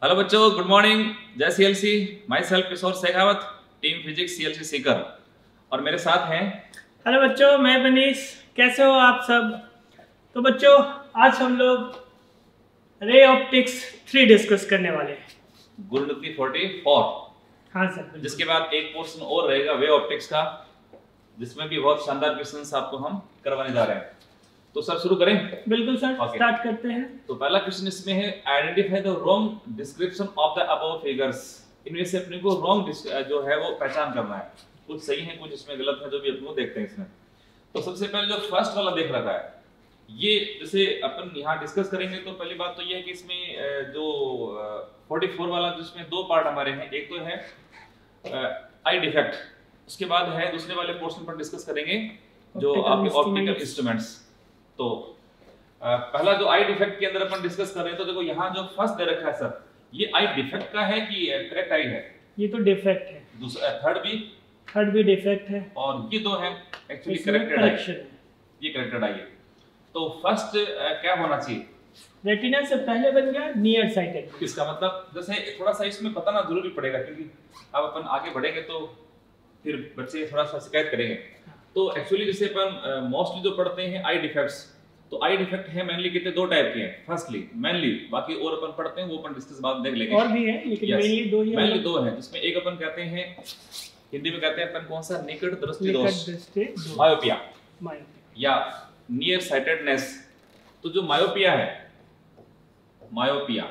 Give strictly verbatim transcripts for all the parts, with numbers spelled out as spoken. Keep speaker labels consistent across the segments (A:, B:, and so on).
A: Hello बच्चों, good morning. Jai CLC. Myself Kishore Shekhawat, team physics CLC Sikar, और मेरे साथ हैं।
B: हेलो बच्चों, मैं मनीष। कैसे हो आप सब? तो बच्चों, आज हम लोग रे ऑप्टिक्स थ्री डिस्कस करने वाले हैं।
A: गुरुनीति फोर्टी फोर।
B: हाँ सर।
A: जिसके बाद एक पोर्शन और रहेगा वे ऑप्टिक्स का, जिसमें भी बहुत शानदार क्वेश्चंस आपको हम करवाने जा रहे हैं। तो सर शुरू करें?
B: बिल्कुल सर,
A: okay.
B: स्टार्ट करते हैं।
A: तो पहला क्वेश्चन इसमें है, identify the wrong description of the above figures. इनमें से अपने को रॉन्ग जो है वो पहचान करना है। कुछ सही है, कुछ इसमें गलत है, जो भी अपने को देखते हैं इसमें। तो सबसे पहले जो फर्स्ट वाला देख रखा है, ये जैसे अपन यहाँ डिस्कस करेंगे तो पहली बात तो ये है कि इसमें जो फोर्टी फोर वाला जिसमें दो पार्ट हमारे हैं, एक तो है आई डिफेक्ट, उसके बाद है दूसरे वाले पोर्शन पर डिस्कस करेंगे जो आपके ऑप्टिकल इंस्ट्रूमेंट्स। तो आ, पहला जो आई डिफेक्ट के अंदर अपन डिस्कस कर रहे हैं, तो देखो यहाँ जो फर्स्ट दे रखा है सर, ये आई डिफेक्ट का है कि करेक्ट आई है?
B: ये तो डिफेक्ट है।
A: दूसरा थर्ड भी
B: थर्ड भी डिफेक्ट है,
A: और ये दो है एक्चुअली करेक्टेड आई। ये करेक्टेड आई है। तो फर्स्ट क्या होना चाहिए?
B: रेटिना से पहले बन गया नियर साइटेड।
A: इसका मतलब जैसे थोड़ा सा इसमें बताना जरूरी पड़ेगा, क्योंकि अब अपन आगे बढ़ेंगे तो फिर बच्चे थोड़ा सा शिकायत करेंगे। तो एक्चुअली जैसे अपन मोस्टली जो पढ़ते हैं आई डिफेक्ट्स, तो आई डिफेक्ट है मेनली कितने दो टाइप के हैं। फर्स्टली मेनली, बाकी और अपन पढ़ते हैं वो अपन डिस्कस बाद देख लेंगे।
B: और भी है लेकिन मेनली दो ही है।
A: मेनली दो है, जिसमें एक अपन कहते हैं हिंदी में कहते हैं अपन कौन सा, निकट दृष्टि दोष, मायोपिया या नियर साइटेडनेस। तो जो मायोपिया है, मायोपिया,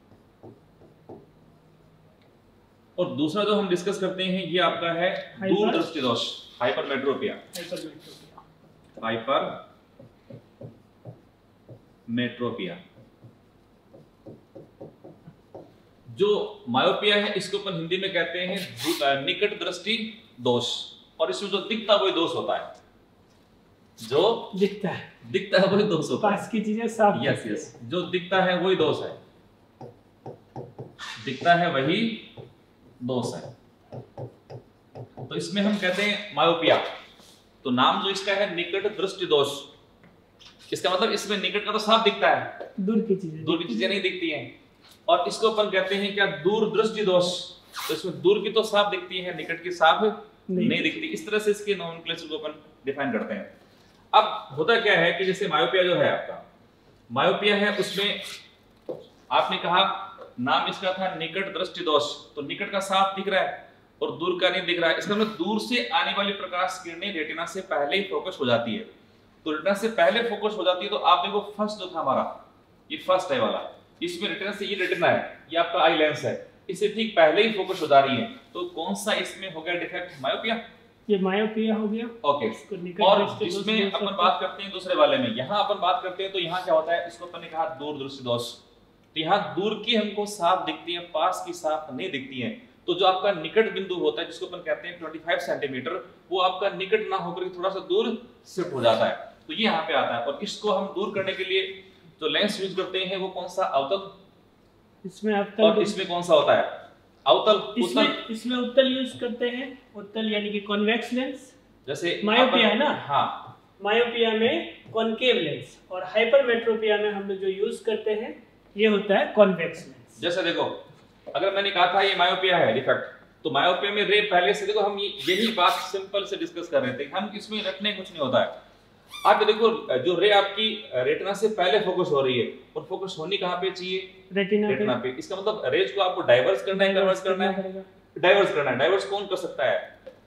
A: और दूसरा जो हम डिस्कस करते हैं ये आपका है दूर दृष्टि दोष, हाइपरमेट्रोपिया। हाइपर मेट्रोपिया। जो मायोपिया है इसको अपन हिंदी में कहते हैं निकट दृष्टि दोष, और इसमें जो दिखता वही दोष होता है। जो
B: दिखता है
A: दिखता है वही दोष होता है।
B: पास की चीजें साफ।
A: यस यस, जो दिखता है वही दोष है। दिखता है वही दोष है। तो इसमें हम कहते हैं मायोपिया। तो नाम जो इसका है निकट दृष्टि दोष। इसका मतलब इसमें निकट का तो साफ दिखता है,
B: दूर की चीजें
A: दूर की चीजें नहीं दिखती हैं। और इसको अपन कहते हैं क्या, दूर दृष्टि दोष। तो इसमें दूर की तो साफ दिखती है, निकट की साफ नहीं, नहीं दिखती। इस तरह से इसके नोमेनक्लेचर को अपन डिफाइन करते हैं। अब होता क्या है कि जैसे मायोपिया जो है आपका, मायोपिया है उसमें आपने कहा नाम इसका था निकट दृष्टि दोष। तो निकट का साफ दिख रहा है और दूर का नहीं दिख रहा है। इसका मतलब दूर से आने वाली प्रकाश किरणें रेटिना से पहले ही फोकस हो जाती है। तो रेटिना से पहले फोकस हो जाती है। तो आप देखो फर्स्ट जो था हमारा, ये फर्स्ट है वाला, इसमें रेटिना से, ये रेटिना है, ये आपका आई लेंस है, इससे ठीक पहले ही फोकस हो जा रही है। तो कौन सा इसमें हो गया डिफेक्ट? मायोपिया। ये
B: मायोपिया हो गया।
A: ओके। और इसमें अपन बात करते हैं दूसरे वाले में, यहाँ अपन बात करते हैं तो यहाँ क्या होता है, इसको अपन ने कहा दूर दृष्टि दोष। तो यहाँ दूर की हमको साफ दिखती है, पास की साफ नहीं दिखती है। तो जो आपका निकट बिंदु होता है, जिसको अपन कहते हैं पच्चीस सेंटीमीटर, वो आपका निकट ना होकर थोड़ा सा दूर शिफ्ट हो जाता है। तो ये यहाँ पे आता है। और इसको हम दूर करने के लिए जो लेंस यूज करते हैं वो कौन सा, अवतल।
B: इसमें अवतल।
A: और इसमें कौन सा होता है, अवतल।
B: इसमें इसमें उत्तल यूज करते हैं। उत्तल यानी कि कॉन्वेक्स लेंस।
A: जैसे
B: मायोपिया है ना।
A: हाँ,
B: मायोपिया में कॉनकेव लेंस, और हाइपरमेट्रोपिया में हम लोग जो यूज करते हैं ये होता है कॉन्वेक्स लेंस।
A: जैसे देखो, अगर मैंने कहा था ये मायोपिया है डिफेक्ट, तो मायोपिया में रे पहले से देखो, हम यही बात सिंपल से डिस्कस कर रहे थे, हम इसमें रखने कुछ नहीं होता है। आप देखो जो रे आपकी रेटिना से पहले फोकस हो रही है, और फोकस होनी कहाँ पे चाहिए,
B: रेटिना,
A: रेटिना पे। इसका मतलब रेज को आपको डाइवर्स करना है, कन्वर्स करना है, डाइवर्स करना है। डाइवर्स कौन कर सकता है?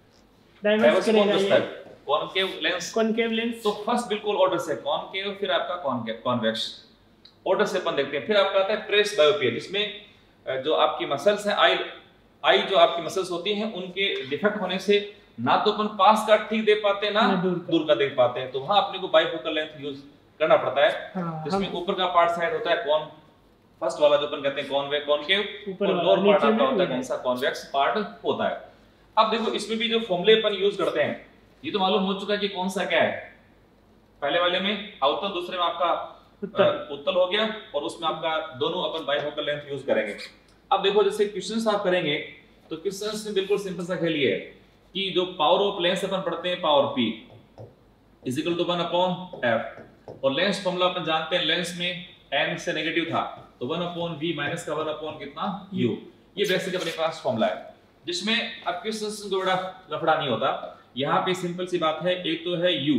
B: डाइवर्स
A: कौन कर सकता है? Concave lens.
B: Concave lens.
A: तो फर्स्ट बिल्कुल ऑर्डर से कॉनकेव, फिर आपका कॉनकेव, कॉन्वेक्स, ऑर्डर से अपन देखते हैं। फिर आपका आता है प्रेस बायोपिया, जिसमें जो आपकी मसल्स हैं, आई आई जो आपकी मसल्स होती हैं, उनके डिफेक्ट होने से ना तो अपन पास का ठीक देख पाते हैं, ना दूर, दूर का देख पाते हैं। तो वहां अपने को बाइफोकल लेंस यूज करना पड़ता है। हाँ, जिसमें ऊपर का पार्ट साइड होता है कौन, फर्स्ट वाला जो अपन कहते हैं कॉन्वेक्स, कॉनकेव, और लोअर पार्ट आपका होता है कौन सा, कॉन्वेक्स पार्ट होता है। अब देखो इसमें भी जो फॉर्मूले अपन यूज करते हैं, ये तो मालूम हो चुका है कि कौन सा क्या है। पहले वाले में अवतल, दूसरे में आपका उत्तल, उत्तल हो गया, और उसमें आपका दोनों अपन बाइफोकल लेंस यूज करेंगे। अब देखो जैसे क्वेश्चंस आप करेंगे तो क्वेश्चंस में बिल्कुल सिंपल सा खेल ये है कि जो पावर ऑफ लेंस अपन पढ़ते हैं, power P is equal to one upon F, और लेंस फॉर्मूला अपन जानते हैं, लेंस में n से नेगेटिव था तो वन अपॉन वी माइनस का वन अपॉन कितना यू। ये बेसिक अपने पास फॉर्मूला है जिसमें अब क्वेश्चन को बड़ा लफड़ा नहीं होता। यहाँ पे सिंपल सी बात है, एक तो है यू,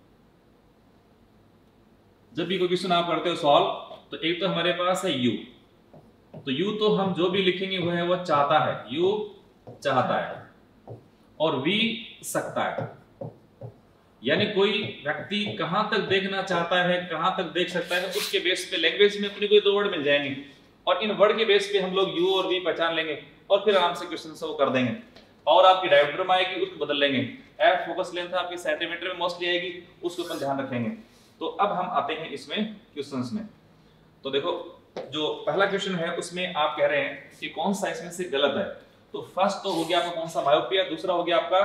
A: जब भी कोई क्वेश्चन आप करते हो सॉल्व तो एक तो हमारे पास है यू, तो यू तो हम जो भी लिखेंगे वो है वो चाहता है, यू चाहता है, और वी सकता है। यानी कोई व्यक्ति कहां तक देखना चाहता है, कहां तक देख सकता है, उसके बेस पे लैंग्वेज में अपनी कोई दो वर्ड मिल जाएंगे और इन वर्ड के बेस पे हम लोग यू और वी पहचान लेंगे और फिर आराम से क्वेश्चन से वो कर देंगे। और आपकी डायोमीटर में आएगी उसको बदल लेंगे, एफ फोकस लेंथ आपकी सेंटीमीटर में मोस्टली आएगी, उसके ऊपर ध्यान रखेंगे। तो अब हम आते हैं इसमें क्वेश्चंस में। तो देखो जो पहला क्वेश्चन है उसमें आप कह रहे हैं कि कौन सा इसमें से गलत है। तो फर्स्ट तो हो गया आपका कौन सा मायोपिया, दूसरा हो गया आपका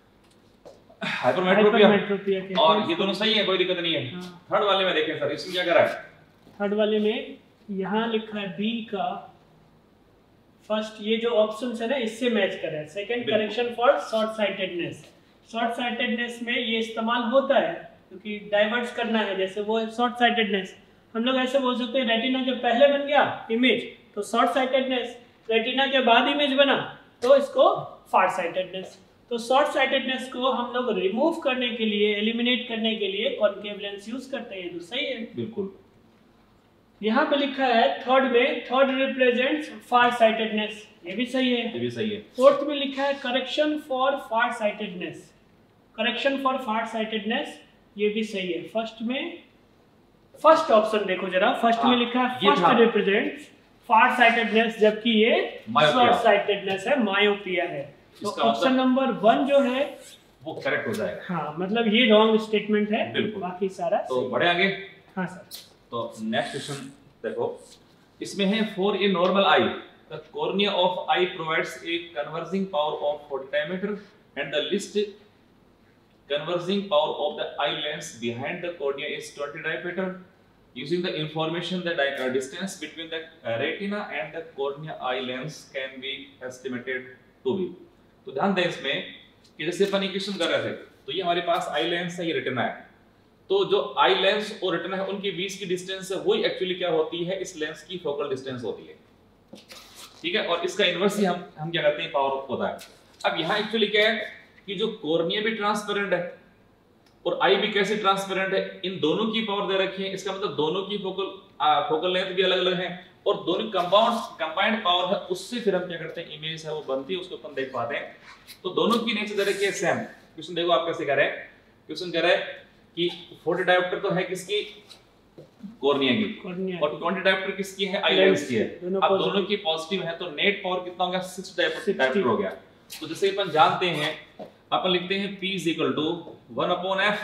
A: हाइपरमेट्रोपिया, और ये दोनों सही है, कोई दिक्कत नहीं है। हाँ। थर्ड वाले में देखें सर इसमें क्या कह रहा है।
B: थर्ड वाले में यहाँ लिखा है बी का फर्स्ट, ये जो ऑप्शन है ना इससे मैच कर रहा है। Second correction for short sightedness, short sightedness में ये इस्तेमाल होता है क्योंकि डाइवर्ट करना है, जैसे वो शॉर्ट साइटेडनेस हम लोग ऐसे बोल सकते हैं रेटिना जब पहले बन गया इमेज तो शॉर्ट साइटेडनेस, रेटिना के बाद इमेज बना तो इसको फार साइटेडनेस। तो शॉर्ट साइटेडनेस को हम लोग रिमूव करने के लिए, एलिमिनेट करने के लिए कॉनकेव लेंस यूज करते हैं, तो सही है
A: बिल्कुल।
B: यहाँ पे लिखा है थर्ड में, थर्ड रिप्रेजेंट्स फार साइटेडनेस, ये भी सही है,
A: ये भी सही है।
B: फोर्थ में लिखा है correction for far sightedness, correction for far sightedness, ये भी सही है। फर्स्ट में फर्स्ट ऑप्शन देखो जरा, फर्स्ट में लिखा है फर्स्ट रिप्रेजेंट्स फार साइटेडनेस, जबकि ये शॉर्ट साइटेडनेस है, मायोपिया है। तो ऑप्शन नंबर वन जो है
A: वो करेक्ट हो जाएगा।
B: हाँ, मतलब ये रॉन्ग स्टेटमेंट है, बाकी सारा
A: तो बढ़े आगे।
B: हाँ सर।
A: तो नेक्स्ट क्वेश्चन देखो, इसमें है for a normal eye the cornea of eye provides a converging power of forty diameter and the least converging power of the eye lens behind the cornea is twenty diopter. Using the information that the uh, distance between the uh, retina and the cornea eye lens can be estimated to be. तो ध्यान दें इसमें कि जैसे अपन equation कर रहे थे तो ये हमारे पास आई लेंस है, ये रेटिना है, तो जो आई लेंस और रेटिना है उनके बीच की डिस्टेंस है वही एक्चुअली क्या होती है, इस लेंस की फोकल डिस्टेंस होती है, ठीक है। और इसका इनवर्स ही हम हम क्या करते हैं, पावर होता है। अब यहाँ एक्चुअली क्या है कि जो कॉर्निया भी ट्रांसपेरेंट है और आई भी कैसे ट्रांसपेरेंट है, इन दोनों की पावर दे रखी है, इसका मतलब दोनों की फोकल फोकल लेंथ भी अलग अलग है और दोनों कंपाउंड कंबाइंड पावर है, उससे फिर हम क्या करते हैं, इमेज है वो बनती है, उसको अपन देख पाते हैं। तो दोनों की नेचर दे रखी है सेम। क्वेश्चन देखो आप कैसे कह रहे हैं, क्वेश्चन कह रहा है कि फोर्टी डायोप्टर तो है किसकी, कॉर्निया की, और ट्वेंटी डायोप्टर किसकी है, आई लेंस की है। अब दोनों की पॉजिटिव है तो नेट पावर कितना होगा, सिक्स डायोप्टर हो गया। तो जैसे अपन जानते हैं, अपन लिखते हैं P is equal to one upon F,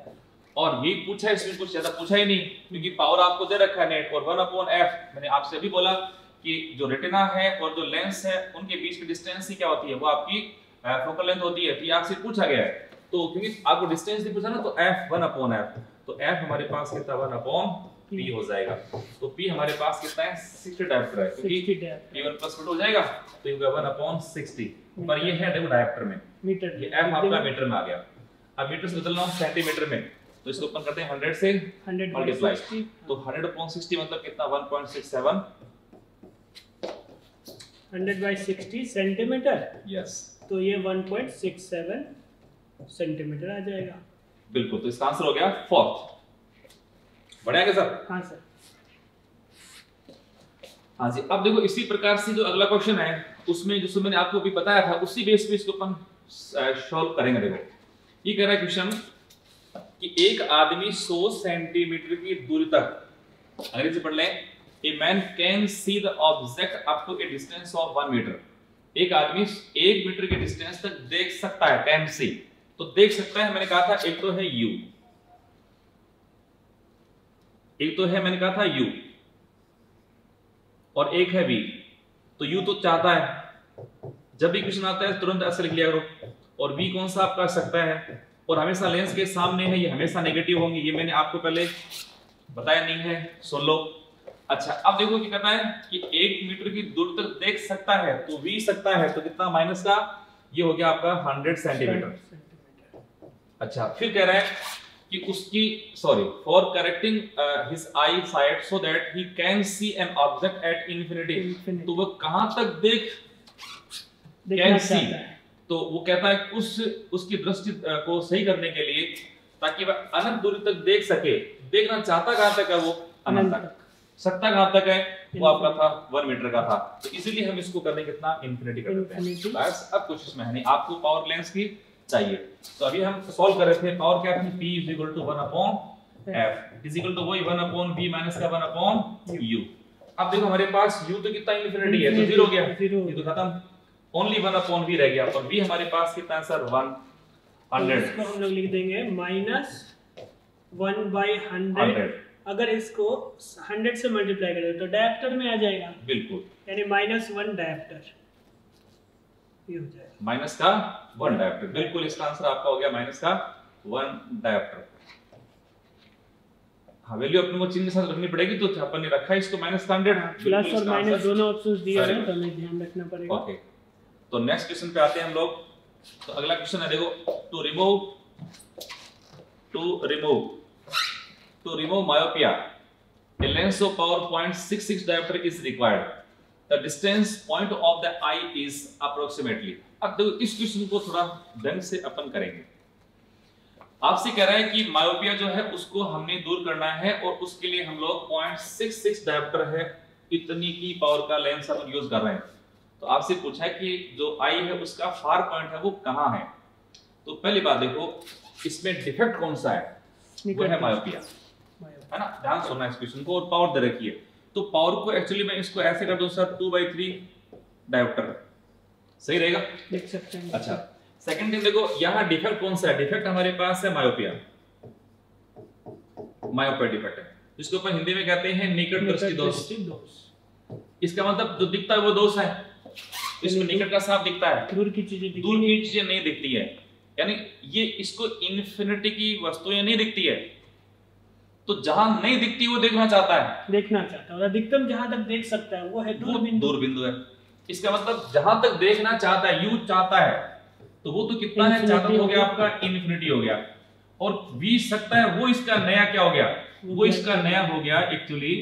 A: और ये पूछा है, इसमें कुछ ज्यादा पूछा ही नहीं क्योंकि पावर आपको दे रखा है नेट, और वन upon F मैंने आपसे अभी बोला कि जो रेटिना है और जो लेंस है उनके बीच की डिस्टेंस ही क्या होती है, वो आपकी फोकल लेंथ होती है। तो ये आपसे पूछा गया है, तो क्योंकि आपको डिस्टेंस नहीं पूछा ना, तो F वन upon F, तो F हमारे पास कितना वन upon P हो जाएगा। तो P हमारे पास कितना है, सिक्सटी डायोप्टर है, क्योंकि P वन प्लस हो जाएगा तो ये होगा वन upon सिक्सटी, पर ये है देखो डायोप्टर में मीटर, ये F आपका मीटर में आ गया। अब मीटर से बदलना हो सेंटीमीटर में, तो इसको अपन करते हैं हंड्रेड से मल्टीप्लाई, तो हंड्रेड अपॉन सिक्सटी मतलब कितना, one point six seven,
B: hundred by sixty centimetre,
A: yes,
B: तो ये one point six seven centimetre आ जाएगा।
A: बिल्कुल, तो इसका आंसर हो गया फोर्थ। बढ़िया क्या सर?
B: हाँ सर।
A: हाँ जी, अब देखो इसी प्रकार से जो अगला क्वेश्चन है उसमें जो मैंने आपको भी बताया था उसी बेस पे इसको अपन सॉल्व करेंगे। देखो ये कह रहा है क्वेश्चन कि एक आदमी सौ सेंटीमीटर की दूरी तक, अंग्रेजी पढ़ लें, a man can see the object up to a distance of one metre. एक आदमी एक मीटर के डिस्टेंस तक देख सकता है, कैन सी, तो देख सकता है मैंने कहा था, एक तो है यू, एक तो है मैंने कहा था यू, और एक है वी। तो यू तो चाहता है, जब भी क्वेश्चन आता है तुरंत ऐसे लिख लिया करो, और वी कौन सा आपका सकता है, और हमेशा लेंस के सामने है, ये हमेशा नेगेटिव होंगे, ये मैंने आपको पहले बताया नहीं है, सुन लो। अच्छा अब देखो क्या करना है कि एक मीटर की दूर तक देख सकता है, तो वी सकता है तो कितना माइनस का, ये हो गया आपका हंड्रेड सेंटीमीटर। अच्छा फिर कह रहा है कि उसकी sorry for correcting his eye sight so that he can see an object at infinity, तो वो कहां तक देख कैन सी, तो वो कहता है उस उसकी दृष्टि को सही करने के लिए ताकि वह अनंत दूरी तक देख सके, देखना चाहता कहां तक है वो अनंत तक, सकता कहां तक है वो आपका था वन मीटर का था, तो इसीलिए हम इसको करने कितना इन्फिनिटी कर देते हैं। बस अब कुछ इसमें है नहीं, आपको पावर लेंस की चाहिए। तो अभी हम सॉल्व कर रहे थे, पावर क्या थी, p is equal to one upon f is equal to वही वन अपॉन v माइनस का वन अपॉन u। अब देखो हमारे पास u तो कितना इन्फिनिटी है, तो जीरो हो गया, ये तो खत्म, ओनली वन अपॉन v रह गया, और v हमारे पास कितना आंसर वन हंड्रेड,
B: इसको हम लोग लिख देंगे माइनस वन बाई हंड्रेड। अगर इसको हंड्रेड से मल्टीप्लाई करें तो डायप्टर में आ जाएगा,
A: बिल्कुल,
B: यानी माइनस वन डायप्टर ये हो जाएगा,
A: माइनस का वन डायप्टर, बिल्कुल इसका आंसर आपका हो गया माइनस का वन डायप्टर। हाँ, वैल्यू अपने को चिन्ह के साथ रखनी पड़ेगी, तो अपन ने रखा है इसको माइनस का हंड्रेड,
B: प्लस और माइनस दोनों ऑप्शंस दिए हैं, तो हमें ध्यान रखना पड़ेगा।
A: ओके, तो नेक्स्ट क्वेश्चन पे आते हैं हम लोग। तो अगला क्वेश्चन है, देखो, to remove to remove To remove myopia, a lens of power zero point six six diopter is required. The distance point of the eye is approximately. अब देखो इस क्वेश्चन को थोड़ा ढंग से अपन करेंगे। आपसे कह रहा है कि मायोपिया जो है उसको हमने दूर करना है, और उसके लिए हम लोग zero point six six dioptre है इतनी की पावर का लेंस हम यूज कर रहे हैं। तो आपसे पूछा है कि जो आई है उसका फार पॉइंट है वो कहाँ है। तो पहली बात देखो, इसमें डिफेक्ट कौन सा है, वो है मायोपिया, है ना। ध्यान सुनना इस क्वेश्चन को, और पावर दे रखी है, तो पावर को एक्चुअली मैं इसको ऐसे कर दूं sir, two by three dioptre, सही रहेगा,
B: देख सकते हैं।
A: अच्छा, सेकंड थिंग देखो, यहाँ डिफेक्ट कौन सा है, डिफेक्ट हमारे पास है मायोपिया, मायोपिया डिफेक्ट है, जिसको अपन हिंदी में कहते हैं निकट दृष्टि दोष। इसका मतलब जो दिखता है वो दोष है, इसमें निकट का साफ दिखता है,
B: दूर की चीजें
A: दूर की चीजें नहीं दिखती है, यानी ये इसको इन्फिनिटी की वस्तुएं नहीं दिखती है, तो जहां नहीं दिखती वो देखना चाहता है,
B: देखना चाहता है, और अधिकतम जहां तक देख सकता है वो है दूर बिंदु,
A: दूर बिंदु है। इसका मतलब जहां तक देखना चाहता है, यू चाहता है, तो वो तो कितना है, चाहता हो गया आपका इन्फिनिटी हो गया, और वी सकता है वो इसका नया क्या हो गया, वो इसका नया हो गया एक्चुअली,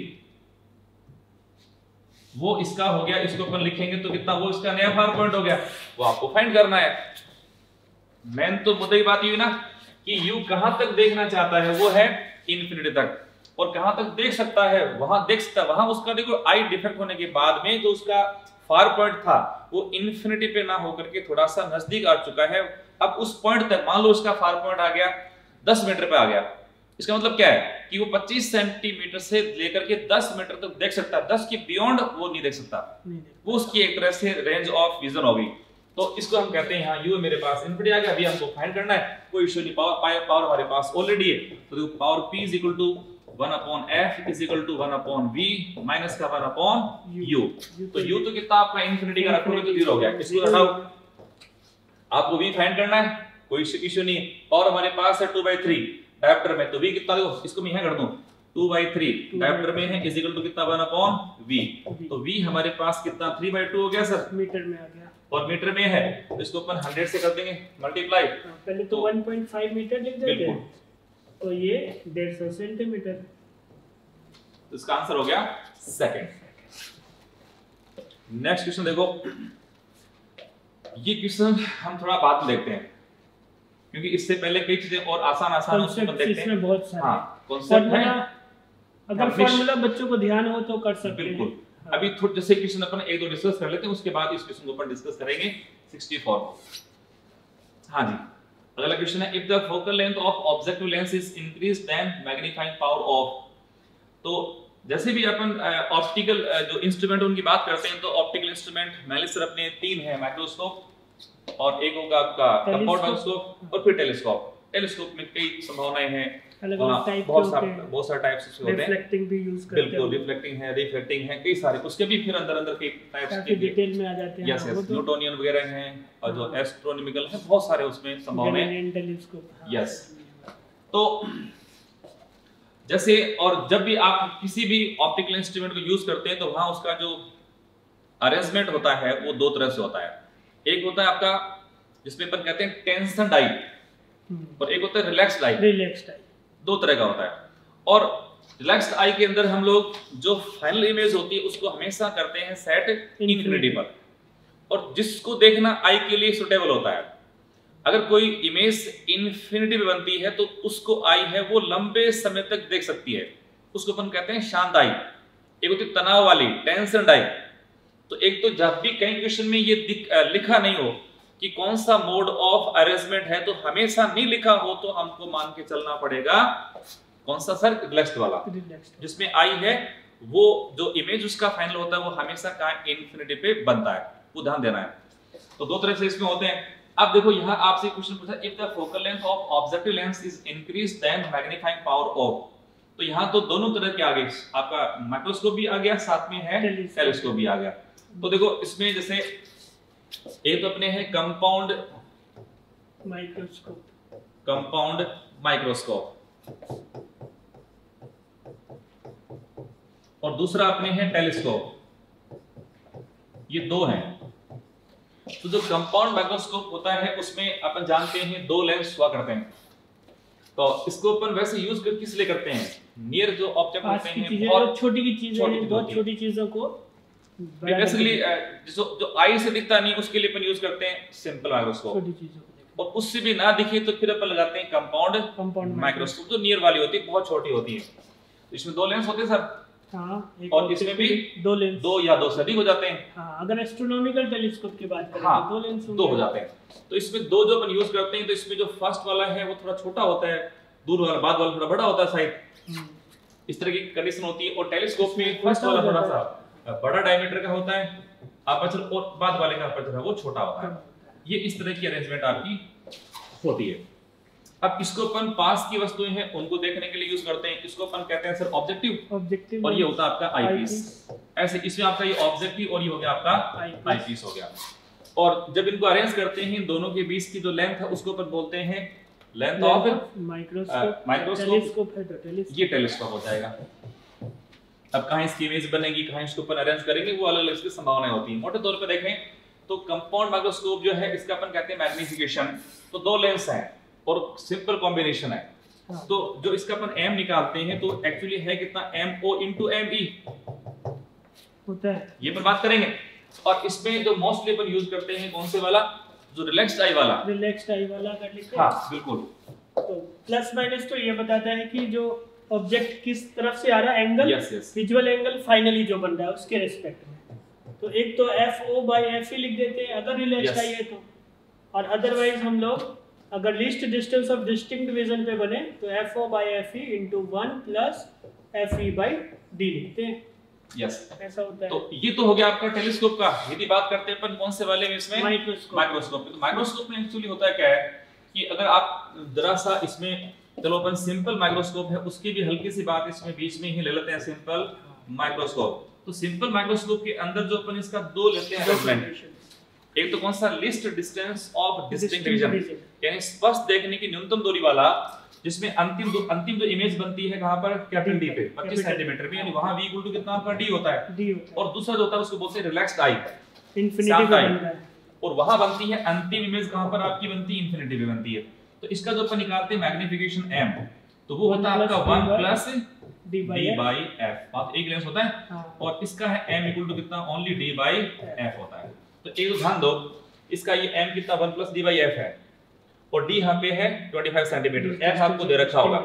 A: वो इसका हो गया, इसको अपन लिखेंगे तो कितना, वो इसका नया फार पॉइंट हो गया, वो आपको फाइंड करना है। मेन तो मुद्दे की बात ये ना कि यू कहां तक देखना चाहता है, वो है इन्फिनिटी तक, और कहां तक देख सकता है, वहां देख सकता है, वहां उसका देखो आई डिफेक्ट होने के बाद में जो उसका फार पॉइंट था वो इन्फिनिटी पे ना होकर के थोड़ा सा नजदीक आ चुका है। अब उस पॉइंट तक मान लो उसका फार पॉइंट आ गया दस मीटर पे आ गया, इसका मतलब क्या है कि वो पच्चीस सेंटीमीटर से लेकर के दस मीटर तक देख सकता है, दस के बियॉन्ड वो नहीं देख सकता, वो उसकी एक तरह से रेंज ऑफ विजन होगी। तो इसको हम कहते हैं यहाँ यू मेरे पास इन्फिनिटी आ गया, अभी हमको फाइंड करना है, कोई इशू नहीं, पावर पावर हमारे पास ऑलरेडी है, तो देखो power p is equal to one upon f is equal to one upon v minus का वन अपॉन u। तो u तो कितना आपका इन्फिनिटी का रखोगे तो जीरो हो गया, इसको हटाओ, आपको v फाइंड करना है, कोई इशू नहीं, पावर हमारे पास है टू बाई थ्री डायोप्टर में, तो v कितना, देखो इसको मैं यहाँ कर दूं, टू बाई थ्री डायोप्टर में है, इज इक्वल टू कितना, वन अपॉन v, तो v हमारे पास कितना थ्री बाई टू हो गया सर,
B: मीटर में आ गया,
A: और मीटर में है, तो इसको अपन हंड्रेड से कर देंगे मल्टीप्लाई,
B: पहले तो वन पॉइंट फाइव मीटर लिख देते हैं, तो ये डेढ़ सौ सेंटीमीटर,
A: तो इसका आंसर हो गया सेकंड। नेक्स्ट क्वेश्चन देखो, ये क्वेश्चन हम थोड़ा बाद में देखते हैं, क्योंकि इससे पहले कई चीजें और आसान आसान उसमें देखते हैं,
B: इसमें बहुत सारे
A: हाँ कॉन्सेप्ट है,
B: अगर फॉर्मूला बच्चों को ध्यान हो तो कर सकते हैं,
A: बिल्कुल। अभी थोड़ा जैसे क्वेश्चन अपन एक दो डिस्कस कर लेते हैं, उसके बाद इस क्वेश्चन को अपन डिस्कस करेंगे सिक्सटी फोर। हाँ जी, अगला क्वेश्चन है, if the focal length of objective lens is increase then magnifying power of, तो जैसे भी अपन ऑप्टिकल जो इंस्ट्रूमेंट उनकी बात करते हैं, तो ऑप्टिकल इंस्ट्रूमेंट मैंने सर अपने तीन है, माइक्रोस्कोप और एक होगा आपका कंपाउंड माइक्रोस्कोप और फिर टेलीस्कोप। टेलीस्कोप में कई संभावनाएं हैं,
B: अलग-अलग टाइप
A: बहुत सारे बहुत सारे टाइप्स उसके होते हैं,
B: रिफ्लेक्टिंग भी यूज करते हैं,
A: बिल्कुल रिफ्लेक्टिंग है, रिफ्लेक्टिंग है, कई सारे, उसके भी फिर अंदर अंदर कई टाइप्स के
B: डिटेल में आ जाते हैं,
A: यस यस न्यूटोनियन वगैरह हैं, और जो एस्ट्रोनॉमिकल है, बहुत सारे उसमें संभावनाएं,
B: टेलीस्कोप,
A: यस। तो जैसे, और जब भी आप किसी भी ऑप्टिकल इंस्ट्रूमेंट को यूज करते हैं, तो वहां उसका जो अरेंजमेंट होता है वो दो तरह से होता है, एक होता है आपका जिसमें अपन कहते हैं टेंशन डाई, और एक होता है रिलैक्स डाई।
B: रिलैक्स डाई,
A: दो तरह का होता है। और रिलैक्स्ड आई के अंदर हम लोग जो फाइनल इमेज होती है उसको हमेशा करते हैं सेट इन्फिनिटी पर, और जिसको देखना आई के लिए सुटेबल होता है। अगर कोई इमेज इन्फिनिटी पे बनती है तो उसको आई है वो लंबे समय तक देख सकती है, उसको अपन कहते हैं शांत आई। एक होती है तनाव वाली टेंशन आई। तो एक तो जब भी कहीं क्वेश्चन में ये लिखा नहीं हो कि कौन सा मोड ऑफ अरेंजमेंट है, तो हमेशा नहीं लिखा हो तो हमको मान के चलना पड़ेगा कौन सा सर, रिलैक्स्ड वाला, जिसमें आई है वो जो इमेज उसका फाइनल होता है वो हमेशा का इन्फिनिटी पे बनता है, वो ध्यान देना है। तो दो तरह से इसमें होते हैं। अब देखो यहाँ आपसे क्वेश्चन पूछा, if the focal length of objective lens is increase then magnifying power of. तो यहाँ तो दोनों तरह के आ गए, आपका माइक्रोस्कोप भी आ गया, साथ में है टेलीस्कोप भी आ गया। तो देखो इसमें जैसे एक तो अपने है कंपाउंड
B: माइक्रोस्कोप,
A: कंपाउंड माइक्रोस्कोप, और दूसरा अपने है टेलीस्कोप। ये दो हैं। तो जो कंपाउंड माइक्रोस्कोप होता है उसमें अपन जानते हैं दो लेंस हुआ करते हैं। तो इसको अपन वैसे यूज कर किस लिए करते हैं, नियर जो ऑब्जेक्ट होते हैं
B: बहुत छोटी की चीजें हैं, बहुत छोटी चीजों को
A: बेसिकली जो जो आई से दिखता नहीं उसके लिए अपन यूज करते हैं सिंपल माइक्रोस्कोप,
B: छोटी चीजों को,
A: और उससे भी ना दिखे तो फिर अपन लगाते हैं कंपाउंड
B: कंपाउंड
A: माइक्रोस्कोप जो नियर वाली होती है, बहुत छोटी होती है। इसमें दो लेंस होते हैं सर।
B: हाँ,
A: और इसमें भी
B: दो लेंस,
A: दो या दो से अधिक हो जाते हैं।
B: हाँ, अगर एस्ट्रोनॉमिकल टेलीस्कोप की बात करें
A: हाँ,
B: तो दो लेंस
A: दो हो जाते हैं। तो इसमें दो जो अपन यूज करते हैं, तो इसमें जो फर्स्ट वाला है वो थोड़ा छोटा होता है, दूर वाला बाद वाला थोड़ा बड़ा होता है साइज, इस तरह की कंडीशन होती है। और टेलीस्कोप में फर्स्ट वाला थोड़ा सा बड़ा डायमीटर का होता है अपर्चर, और बाद वाले का अपर्चर है वो छोटा होता है। ये इस तरह की अरेंजमेंट आपकी होती है। अब इसको अपन पास की वस्तुएं हैं उनको देखने के लिए यूज करते हैं, इसको अपन कहते हैं सर ऑब्जेक्टिव,
B: ऑब्जेक्टिव,
A: और ये होता है आपका आईपीस। ऐसे इसमें आपका ये ऑब्जेक्टिव और ये हो गया आपका आईपीस हो गया। और जब इनको अरेंज करते हैं दोनों के बीच की जो लेंथ है उसको अपन बोलते हैं length of
B: microscope,
A: microscope,
B: telescope है तो टेलीस्कोप,
A: ये टेलीस्कोप हो जाएगा। अब कहां इसकी इमेज बनेगी, कहां इसको अपन अरेंज करेंगे, वो अलग अलग इसकी संभावनाएं होती हैं। मोटे तौर पे देखें तो कंपाउंड माइक्रोस्कोप जो है इसका अपन कहते हैं मैग्निफिकेशन। तो दो लेंस हैं और सिंपल कॉम्बिनेशन है। हाँ। तो जो इसका अपन m निकालते हैं तो एक्चुअली है कितना, mo into me
B: होता है,
A: ये पर बात करेंगे। और इसमें जो मोस्टली अपन यूज करते हैं कौन से वाला, जो रिलैक्स्ड आई वाला,
B: रिलैक्स्ड आई वाला कर लेते हैं।
A: हाँ बिल्कुल।
B: तो प्लस माइनस तो ये बताता है कि जो ऑब्जेक्ट किस तरफ से आ रहा है, angle,
A: yes yes,
B: visual angle finally जो बन रहा है उसके रिस्पेक्ट में। तो एक तो F O by F E लिख देते हैं अगर रिलैक्स्ड आई है तो, और अदरवाइज हम लोग अगर least distance of distinct vision पे बने तो F O by F E into one plus F E by D लिखते हैं।
A: यस,
B: ऐसा होता है।
A: तो ये तो हो गया आपका टेलीस्कोप का। यदि बात करते हैं अपन कौन से वाले में, इसमें
B: माइक्रोस्कोप।
A: माइक्रोस्कोप तो माइक्रोस्कोप में एक्चुअली होता है क्या है कि अगर आप जरा सा इसमें, चलो अपन सिंपल माइक्रोस्कोप है उसकी भी हल्की सी बात इसमें बीच में ही ले लेते हैं, सिंपल माइक्रोस्कोप। तो सिंपल माइक्रोस्कोप के अंदर जो अपन इसका दो लेते हैं अरेंजमेंट, एक तो कौन सा, least distance of distinct vision, यानी स्पष्ट देखने की न्यूनतम दूरी वाला, जिसमें अंतिम दो अंतिम जो इमेज बनती है कहां पर, कैपिटल डी पे पच्चीस सेंटीमीटर में, यानी वहां v इक्वल टू कितना आपका d होता है,
B: d होता है।
A: और दूसरा जो होता है उसको बोलते हैं रिलैक्स्ड आई,
B: इंफिनिटी पे बनता है,
A: और वहां बनती है अंतिम इमेज कहां पर आपकी बनती है, इंफिनिटी पे बनती है। तो इसका जो अपन निकालते हैं मैग्निफिकेशन m, तो वो होता है आपका one plus d by f, आप एक लेंस होता है, और इसका है m इक्वल टू कितना, ओनली d बाई f होता है। तो एक ध्यान दो, इसका ये m कितना one plus d by f है, और d यहाँ पे है पच्चीस सेंटीमीटर, f आपको दे रखा होगा,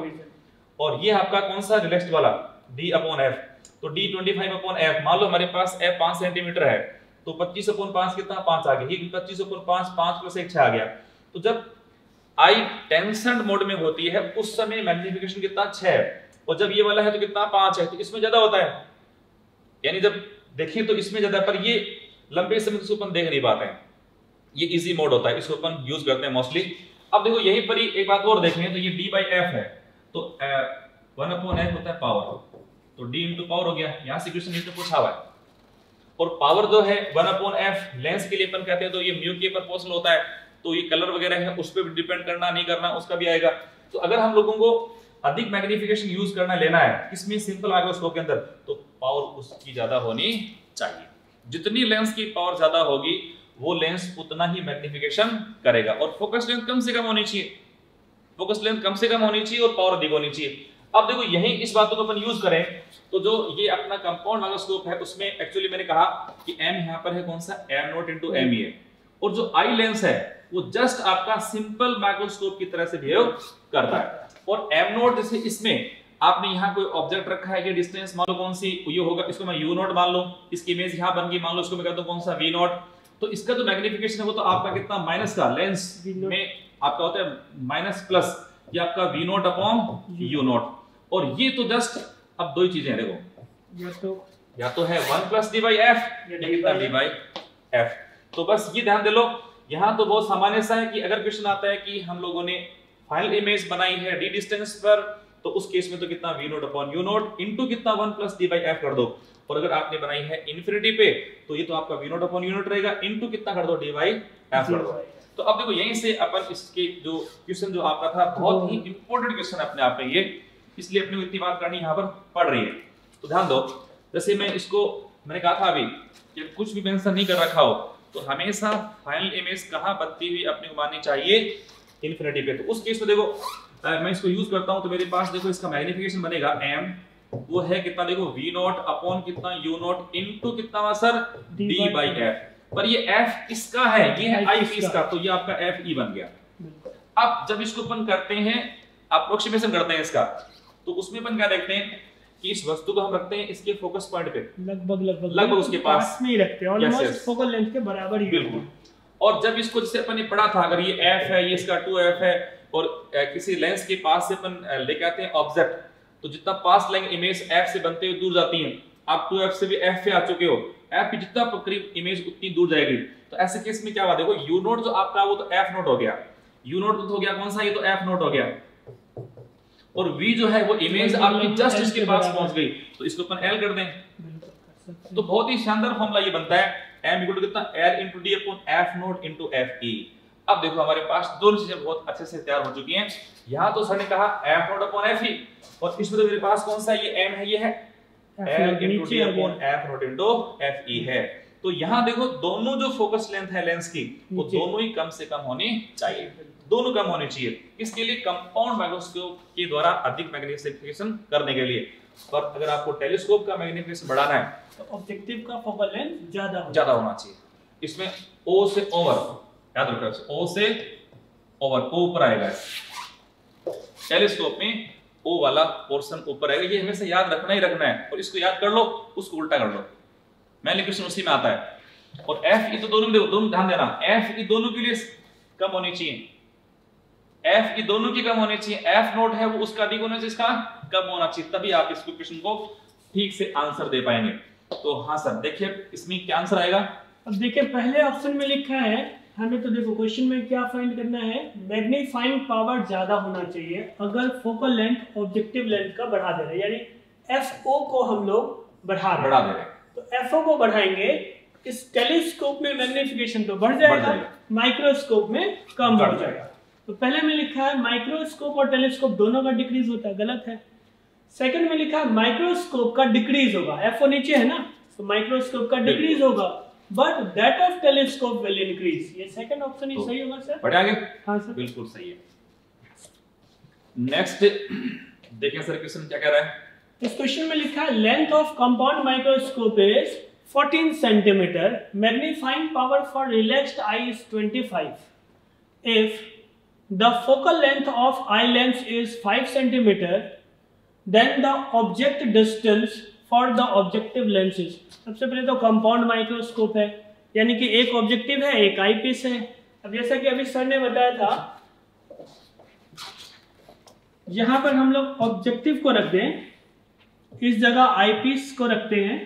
A: और ये आपका कौन सा, रिलैक्स्ड वाला d अपॉन f, तो d पच्चीस अपॉन f, मान लो हमारे पास f पाँच सेंटीमीटर है, तो पच्चीस अपॉन पाँच कितना, पाँच आ गया, ये पच्चीस अपॉन पाँच, पाँच प्लस एक छह आ गया। तो जब आई टेंशन मोड में होती है उस समय मैग्निफिकेशन कितना, छह, और जब ये वाला है तो कितना, पाँच है, तो इसमें ज्यादा होता है, यानी जब देखिए तो इसमें ज्यादा, पर ये लंबे समय से अपन देख नहीं पाते हैं, ये इजी मोड होता है, इसको अपन यूज करते हैं मोस्टली। अब देखो यहीं पर ही एक बात और देखें, तो ये d बाई एफ है, तो वन अपॉन एफ होता है पावर, तो d इंटू पावर हो गया, यहाँ से क्वेश्चन इसने पूछा हुआ है, और पावर जो है वन अपॉन एफ लेंस के लिए अपन कहते हैं, तो ये म्यू के प्रोपोर्शनल होता है, तो ये कलर वगैरह है उस पर भी डिपेंड करना नहीं करना उसका भी आएगा। तो अगर हम लोगों को अधिक मैग्निफिकेशन यूज करना लेना है किसमें, सिंपल माइक्रोस्कोप के अंदर, तो पावर उसकी ज्यादा होनी चाहिए, जितनी लेंस की पावर ज्यादा होगी वो लेंस उतना ही मैग्निफिकेशन करेगा, और फोकस लेंथ कम से कम होनी चाहिए। फोकस लेंथ कम से कम होनी चाहिए और पावर अधिक होनी चाहिए। अब देखो यही इस बातों को अपन यूज करें तो जो ये अपना कंपाउंड माइक्रोस्कोप है उसमें एक्चुअली मैंने कहा कि m यहाँ पर है कौन सा m नॉट इनटू m है, और जो आई लेंस है वो जस्ट आपका सिंपल माइक्रोस्कोप की तरह से बिहेव करता है। और m नॉट जैसे इसमें आपने यहाँ कोई ऑब्जेक्ट रखा है, ये डिस्टेंस मान लो कौन सी ये होगा, इसको मैं u नॉट मान लूं, इसकी इमेज यहाँ बन गई, मान लो इसको मैं कहता हूँ कौन सा v नॉट, तो इसका जो मैग्निफिकेशन है वो तो आपका कितना माइनस का लेंस में आपका होता है माइनस प्लस ये आपका v naught upon u naught, और ये तो जस्ट अब दो ही चीजें हैं देखो,
B: या तो
A: या तो है one plus D by F या कितना डी बाई एफ। तो बस ये ध्यान दे लो, यहाँ तो बहुत सामान्य सा है कि अगर क्वेश्चन आता है कि हम लोगों ने फाइनल इमेज बनाई है डी डिस्टेंस पर, तो उस केस में तो कितना v naught upon u naught into कितना one plus D by F कर दो, और अगर आपने बनाई है इन्फिनिटी पे तो ये तो आपका v naught upon u naught रहेगा इनटू कितना कर दो डी बाई एफ कर दो। तो अब देखो यहीं से अपन इसके जो क्वेश्चन जो आपका था बहुत ही इंपॉर्टेंट क्वेश्चन अपने आप में ये, इसलिए अपने को इतनी बात करनी यहाँ पर पड़ रही है। तो ध्यान दो, जैसे मैं इसको मैंने कहा था अभी कि कुछ भी मेंशन नहीं कर रखा हो तो हमेशा फाइनल इमेज कहाँ बनती हुई अपने को माननी चाहिए, इन्फिनिटी पे। तो उस केस में देखो आ, मैं इसको यूज करता हूँ तो मेरे पास देखो इसका मैग्निफिकेशन बनेगा m, वो है कितना देखो v नॉट अपॉन कितना u नॉट इनटू कितना हुआ सर d बाई f, पर ये f इसका है, ये है i पीस का, तो ये आपका f e बन गया। अब जब इसको अपन करते हैं अप्रोक्सीमेशन करते हैं इसका, तो उसमें अपन क्या देखते हैं कि इस वस्तु को हम रखते हैं इसके फोकस पॉइंट पे लगभग लगभग लगभग उसके पास, पास में ही रखते हैं, ऑलमोस्ट फोकल लेंथ के बराबर ही। बिल्कुल। और जब इसको जैसे अपन ने पढ़ा था अगर ये f है, ये इसका टू एफ है और किसी लेंस के पास से अपन लेके आते हैं ऑब्जेक्ट, तो जितना पास लेंगे इमेज f से बनते हुए दूर जाती है, आप टू एफ से भी f पे आ चुके हो, f पे जितना करीब इमेज उतनी दूर जाएगी। तो ऐसे केस में क्या हुआ देखो u नॉट जो आपका वो तो f नॉट हो गया, u नॉट तो हो गया कौन सा, ये तो f नॉट हो गया, और v जो है वो इमेज आपकी जस्ट इसके पास पहुंच गई, तो इसको अपन l कर दें। तो बहुत ही शानदार फॉर्मूला ये बनता है m इक्वल टू कितना l into d upon f naught into fe। अब देखो हमारे पास दोनों चीजें बहुत अच्छे से तैयार हो चुकी हैं। यहाँ तो सर ने कहा f नॉट अपॉन fe, और इसमें तो मेरे पास कौन सा ये m है, ये है l into d upon f naught into fe है। तो यहाँ देखो दोनों जो फोकस लेंथ है लेंस की वो दोनों ही कम से कम होनी चाहिए, दोनों कम होनी चाहिए। इसके लिए कंपाउंड माइक्रोस्कोप के द्वारा अधिक मैग्निफिकेशन करने के लिए, पर अगर आपको टेलीस्कोप का मैग्निफिकेशन बढ़ाना है
B: तो ऑब्जेक्टिव का फोकल लेंथ ज्यादा
A: ज्यादा होना चाहिए। इसमें O से ओवर, याद रखो O से ओवर, O ऊपर आएगा, टेलीस्कोप में O वाला पोर्शन ऊपर आएगा, ये हमेशा याद रखना ही रखना है। और इसको याद कर लो, उसको उल्टा कर लो, मैग्निफिकेशन उसी में आता है। और F ई तो दोनों में दोनों ध्यान देना, F ई दोनों के लिए कम होनी चाहिए, F की दोनों की कम होनी चाहिए, F नोट है वो उसका अधिक होना चाहिए, इसका कम होना चाहिए, तभी आप इस क्वेश्चन को ठीक से आंसर दे पाएंगे। तो हाँ सर देखिए इसमें क्या आंसर आएगा।
B: अब देखिए पहले ऑप्शन में लिखा है हमें, तो देखो क्वेश्चन में क्या फाइंड करना है, मैग्नीफाइंग पावर ज्यादा होना चाहिए अगर फोकल लेंथ ऑब्जेक्टिव लेंथ का बढ़ा दे रहे हैं, यानी F O को हम लोग बढ़ा रहे
A: बढ़ा दे रहे हैं,
B: तो F O को बढ़ाएंगे, इस टेलीस्कोप में मैग्निफिकेशन तो बढ़ जाएगा, माइक्रोस्कोप में कम हो जाएगा। तो पहले में लिखा है माइक्रोस्कोप और टेलीस्कोप दोनों का डिक्रीज होता है, गलत है। सेकंड में लिखा है माइक्रोस्कोप का डिक्रीज होगा, एफ ओ नीचे है ना, तो माइक्रोस्कोप का डिक्रीज होगा, but that of telescope will increase. ये सेकंड ऑप्शन ही सही होगा सर।
A: बढ़ आगे,
B: हाँ सर
A: बिल्कुल सही है। नेक्स्ट देखिए सर क्वेश्चन क्या कह रहा है।
B: इस क्वेश्चन में लिखा है length of compound microscope is fourteen centimeter, magnifying power for relaxed eye is twenty-five. If the focal length of eye lens is five centimeter, then the object distance for the objective lens is। सबसे पहले तो compound microscope है, यानी कि एक objective है एक आई piece है। अब जैसा कि अभी सर ने बताया था, यहां पर हम लोग ऑब्जेक्टिव को रख दें, इस जगह आई पीस को रखते हैं,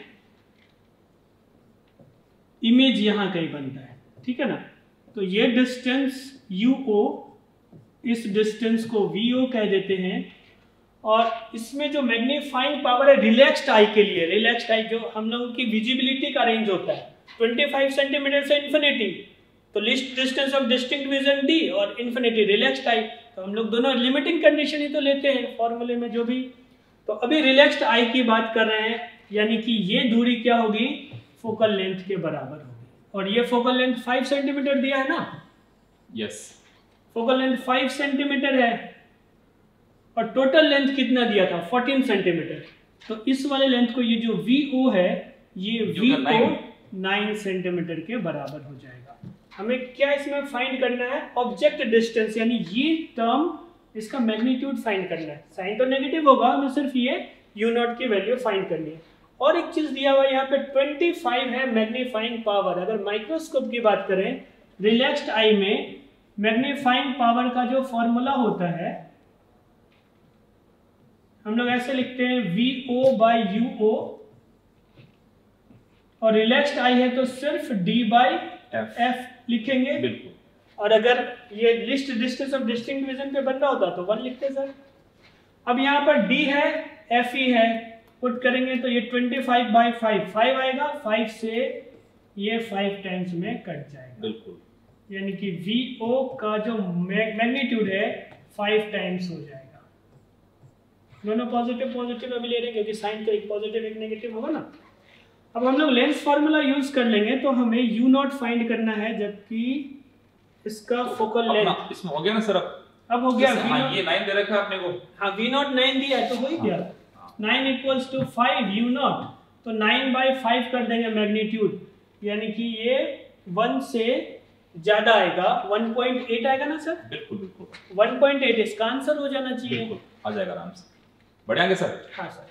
B: इमेज यहां कहीं बनता है, ठीक है ना। तो ये डिस्टेंस यू ओ, इस डिस्टेंस को वी ओ कह देते हैं, और इसमें जो मैग्नीफाइंग पावर है रिलैक्स्ड आई के लिए, रिलैक्स्ड आई जो हम लोगों की विजिबिलिटी का रेंज होता है पच्चीस सेंटीमीटर से इन्फिनिटी, तो least distance of distinct vision D और इन्फिनिटी रिलैक्स्ड आई, तो हम लोग दोनों लिमिटिंग कंडीशन ही तो लेते हैं फॉर्मूले में जो भी। तो अभी रिलैक्स्ड आई की बात कर रहे हैं, यानी कि ये दूरी क्या होगी, फोकल लेंथ के बराबर होगी, और ये फोकल लेंथ पाँच सेंटीमीटर दिया है ना।
A: यस,
B: फोकल लेंथ पाँच सेंटीमीटर है, और टोटल लेंथ कितना दिया था फोर्टीन सेंटीमीटर। तो इस वाले लेंथ को ये जो वी ओ है ये वी ओ नाइन सेंटीमीटर के बराबर हो जाएगा। हमें क्या इसमें फाइंड करना है, ऑब्जेक्ट डिस्टेंस, यानी ये टर्म इसका मैग्नीट्यूड फाइंड करना है। साइन तो नेगेटिव होगा, हमें सिर्फ ये यू नॉट की वैल्यू फाइंड करनी है। और एक चीज दिया हुआ है यहाँ पे पच्चीस है मैग्नीफाइंग पावर। अगर माइक्रोस्कोप की बात करें रिलैक्स्ड आई में मैग्नीफाइंग पावर का जो फॉर्मूला होता है हम लोग ऐसे लिखते हैं V O by U O, और रिलैक्स्ड आई है तो सिर्फ डी बाई एफ लिखेंगे।
A: बिल्कुल।
B: और अगर ये least distance of distinct division पे बन रहा होता तो वन लिखते सर। अब यहाँ पर डी है एफ ई है, पुट करेंगे तो ये पच्चीस बाई फाइव फाइव आएगा, फाइव से ये फाइव टाइम्स में कट जाएगा।
A: बिल्कुल।
B: यानी कि वी ओ का जो मैग्नीट्यूड है फाइव टाइम्स हो जाएगा। दोनों पॉजिटिव पॉजिटिव अभी ले रहे हैं क्योंकि साइन तो एक पॉजिटिव एक नेगेटिव होगा ना। अब हम लोग लेंस फार्मूला यूज कर लेंगे तो हमें यू नॉट फाइंड करना है, जबकि इसका फोकल लेंथ
A: इसमें हो गया ना सर।
B: अब हो गया,
A: हाँ, ये नाइन दे रखा है आपने को।
B: हाँ वी नॉट नाइन दिया है तो हो ही गया। Nine equals to five U naught, तो नाइन बाई फाइव कर देंगे मैग्नीट्यूड, यानी कि ये वन से ज्यादा आएगा, वन पॉइंट एट आएगा ना सर।
A: बिल्कुल बिल्कुल
B: वन पॉइंट एट इसका आंसर हो जाना चाहिए।
A: बिल्कुल आ जाएगा आराम से। बढ़िया सर।
B: हाँ सर।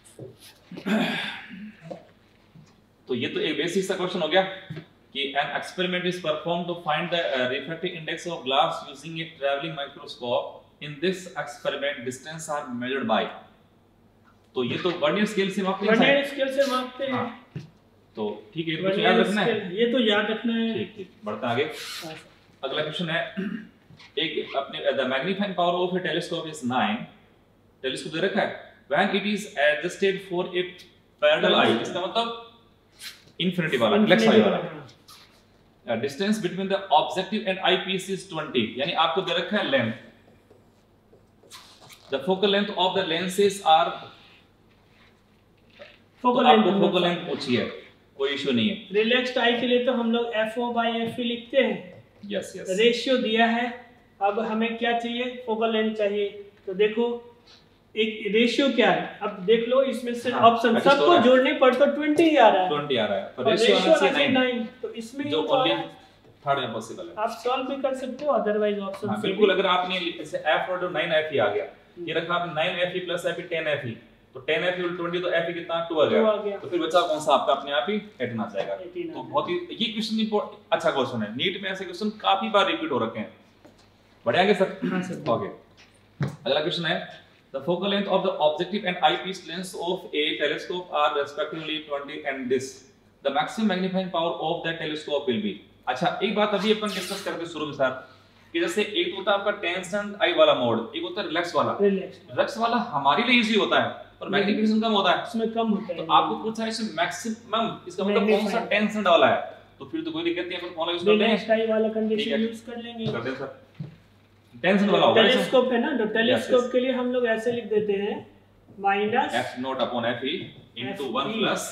A: तो ये तो एक बेसिक सा क्वेश्चन हो गया कि an experiment is perform to find the refractive index of glass using a travelling microscope. In this experiment distance are measured by. तो ये तो वर्नियर स्केल से मापते हैं।
B: वर्नियर स्केल से मापते हैं।
A: हाँ। तो ठीक है, ये तो याद रखना है।
B: ये तो याद रखना है।
A: ठीक ठीक बढ़ता आगे। अगला क्वेश्चन है एक अपने the magnifying power of a telescope is nine. Telescope दे रखा है when it is adjusted for a parallel eye, इसका मतलब इंफिनिटी वाला रिफ्लेक्स आई वाला। Distance between the objective and eyepiece is twenty, यानी आपको दे रखा है length. The focal length of the lenses are, focal length focal length पूछी है, कोई इशू नहीं है।
B: रिलैक्स्ड आई के लिए तो हम लोग F O by F E लिखते हैं।
A: Yes yes.
B: रेशियो दिया है, अब हमें क्या चाहिए, फोकल लेंथ चाहिए। तो देखो एक रेशियो क्या है, अब देख लो इसमें से ऑप्शन सबको जोड़ने पर तो ट्वेंटी ही आ रहा है।
A: ट्वेंटी आ रहा है, पर रेशियो आना चाहिए नाइन।
B: तो इसमें
A: जो ओनली थर्ड में पॉसिबल है।
B: आप सॉल्व भी कर सकते हो, अदरवाइज ऑप्शन
A: हां बिल्कुल। अगर आपने जैसे f और नाइन f ही आ गया, ये रखा आपने nine f plus f ten f, तो टेन f ट्वेंटी, तो f कितना टू आ गया। तो फिर बचा कौन सा आपका, अपने आप ही एटीन आ जाएगा। तो बहुत ही ये क्वेश्चन अच्छा क्वेश्चन है। नीट में ऐसे क्वेश्चन काफी बार रिपीट हो रखे हैं। बढ़िया आगे सर। हां सर। ओके अगला क्वेश्चन है the focal length of the objective and eyepiece lens of a telescope are respectively twenty and this the maximum magnifying power of that telescope will be। अच्छा एक बात अभी अपन डिस्कस करते शुरू में सर कि जैसे एक होता है आपका टेंशन आई वाला मोड, एक होता है रिलैक्स वाला। रिलैक्स वाला हमारे लिए इजी होता है और मैग्निफिकेशन कम होता है,
B: इसमें कम होता है।
A: तो आपको पूछा है इसमें मैक्सिमम, इसका मतलब कौन सा टेंशन वाला है, तो फिर तो कोई दिक्कत नहीं है, अपन कौन यूज करते हैं
B: रिलैक्स आई वाला कंडीशन यूज कर लेंगे।
A: कर दें सर। टेंशन वाला होगा
B: टेलीस्कोप है ना, तो टेलीस्कोप के लिए हम लोग ऐसे लिख देते हैं minus
A: f naught upon f into one plus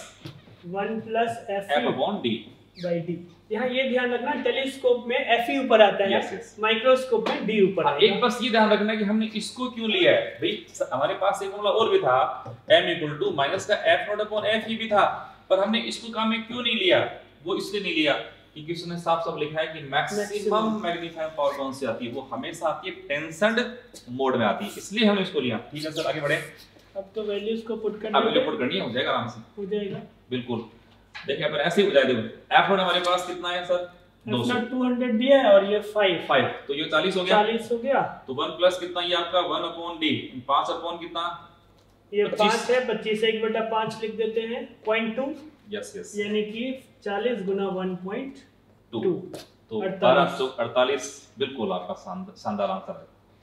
B: one plus f
A: f upon d
B: by d। यहाँ ये ध्यान रखना टेलीस्कोप में f ही ऊपर आता है, माइक्रोस्कोप में d ऊपर आता है।
A: एक बस ये ध्यान रखना कि हमने इसको क्यों लिया है भाई, हमारे पास एक फॉर्मूला और भी था m इक्वल टू माइनस का f नॉट अपॉन f भी था, पर हमने इसको काम में क्यों नहीं लिया, वो इसलिए नहीं लिया कि किसने साफ साफ लिखा है कि मैक्सिमम मैग्नीफाइंग पावर कौन सी आती है, वो हमेशा आती है टेंशनड मोड में आती है, इसलिए हमने इसको लिया। ठीक है सर आगे बढ़े।
B: अब तो वैल्यूज को पुट करना है,
A: अब पुट करनी है, हो जाएगा आराम से,
B: हो जाएगा
A: बिल्कुल। देखिए अपन ऐसे ही हो जाए, देखो f नॉट हमारे पास कितना है सर
B: दो सौ, टू हंड्रेड दिया है और ये फाइव
A: फाइव, तो ये चालीस हो गया,
B: चालीस हो गया।
A: तो वन प्लस कितना ये आपका वन अपॉन d, पाँच अपॉन कितना
B: ये पाँच है, पच्चीस एक बटा पाँच लिख देते हैं पॉइंट टू।
A: यस यस,
B: यानी कि चालीस गुना वन पॉइंट टू,
A: तो बारह सौ अड़तालीस बिल्कुल आपका शानदार आंसर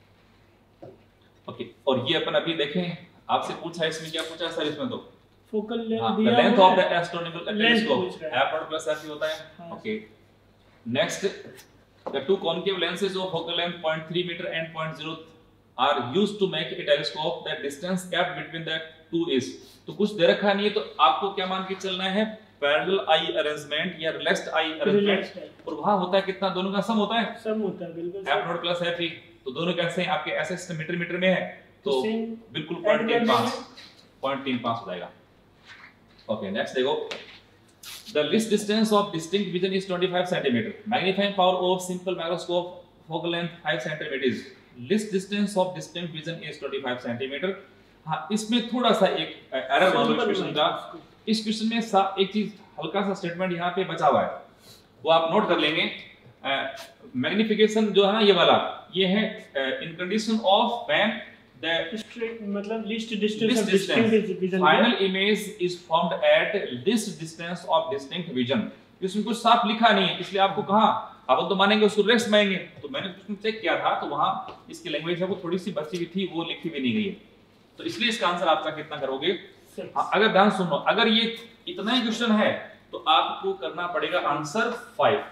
A: है। ओके और ये अपन अभी देखें, आपसे पूछा है इसमें क्या पूछा है सर, इसमें तो
B: फोकल लेंथ
A: हाँ,
B: दिया
A: the length
B: है,
A: of the astronomical telescope f naught plus f होता है।
B: हाँ।
A: Okay next the two concave lenses of focal length zero point three meter and zero point zero are used to make a telescope that distance f between the two is। तो कुछ दे रखा नहीं है, तो आपको क्या मान के चलना है, पैरेलल आई अरेंजमेंट या रिलैक्स्ड आई अरेंजमेंट, और वहां होता है कितना, दोनों का सम होता है,
B: सम होता है बिल्कुल
A: f नॉट प्लस f, तो दोनों कैसे हैं आपके ऐसे मीटर मीटर में है, तो बिल्कुल पॉइंट तीन पाँच पॉइंट तीन पाँच हो जाएगा। ओके नेक्स्ट देखो, the least distance of distinct vision is पच्चीस centimetre, magnifying power of simple microscope focal length five centimetre, least distance of distinct vision is पच्चीस सेंटीमीटर। हाँ, इसमें थोड़ा सा एक एरर मान लो इस क्वेश्चन का। इस क्वेश्चन में एक चीज हल्का सा स्टेटमेंट यहाँ पे बचा हुआ है, वो आप नोट कर लेंगे। मैग्निफिकेशन uh, जो है ना ये वाला, ये है in condition of when the
B: मतलब least distance of distinct vision,
A: final image is formed at least distance of distinct vision. इसमें कुछ साफ लिखा नहीं है, इसलिए आपको कहा आप तो मानेंगे उसको रेस्ट मानेंगे, तो मैंने क्वेश्चन चेक किया था तो वहां इसकी लैंग्वेज है वो थोड़ी सी बची हुई थी, वो लिखी भी नहीं गई है, तो इसलिए इसका आंसर आपका कितना करोगे? हाँ, अगर ध्यान सुनो, अगर ये इतना ही क्वेश्चन है तो आपको करना पड़ेगा आंसर फाइव,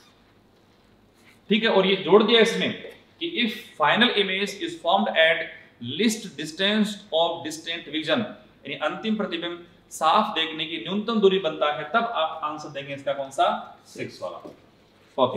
A: ठीक है। और ये जोड़ दिया इसमें कि if final image is formed at least distance of distant vision, यानी अंतिम प्रतिबिंब साफ देखने की न्यूनतम दूरी बनता है, तब आप आंसर देंगे इसका कौन सा? सिक्स वाला। Okay,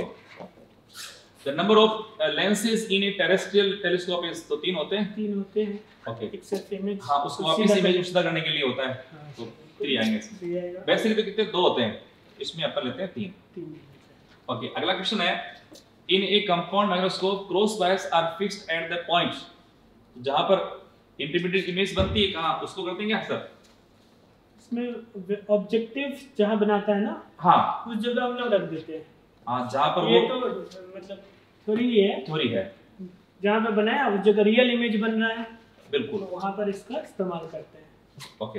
A: the number of lenses in a terrestrial telescope is, तो तीन होते हैं,
B: तीन होते हैं।
A: ओके,
B: एक्सेप्ट इमेज,
A: हाँ उसको वापस इमेज उल्टा करने के लिए होता है,
B: हाँ,
A: तो थ्री आएंगे इसमें। वैसे तो कितने? दो होते हैं, इसमें अपन लेते हैं तीन, तीन। ओके, अगला क्वेश्चन है, in a compound microscope cross wires are fixed at the points, जहां पर इंटरमीडिएट इमेज बनती है कहां, उसको करते हैं क्या सर?
B: इसमें ऑब्जेक्टिव जहां बनाता है ना,
A: हाँ
B: उस जगह हम लोग रख देते हैं।
A: हाँ, जहां पर
B: ये
A: वो
B: तो मतलब थ्योरी है,
A: थ्योरी है,
B: जहां पे बनाया उस जगह रियल इमेज बन रहा है,
A: बिल्कुल,
B: तो वहां पर इसका इस्तेमाल करते हैं।
A: ओके,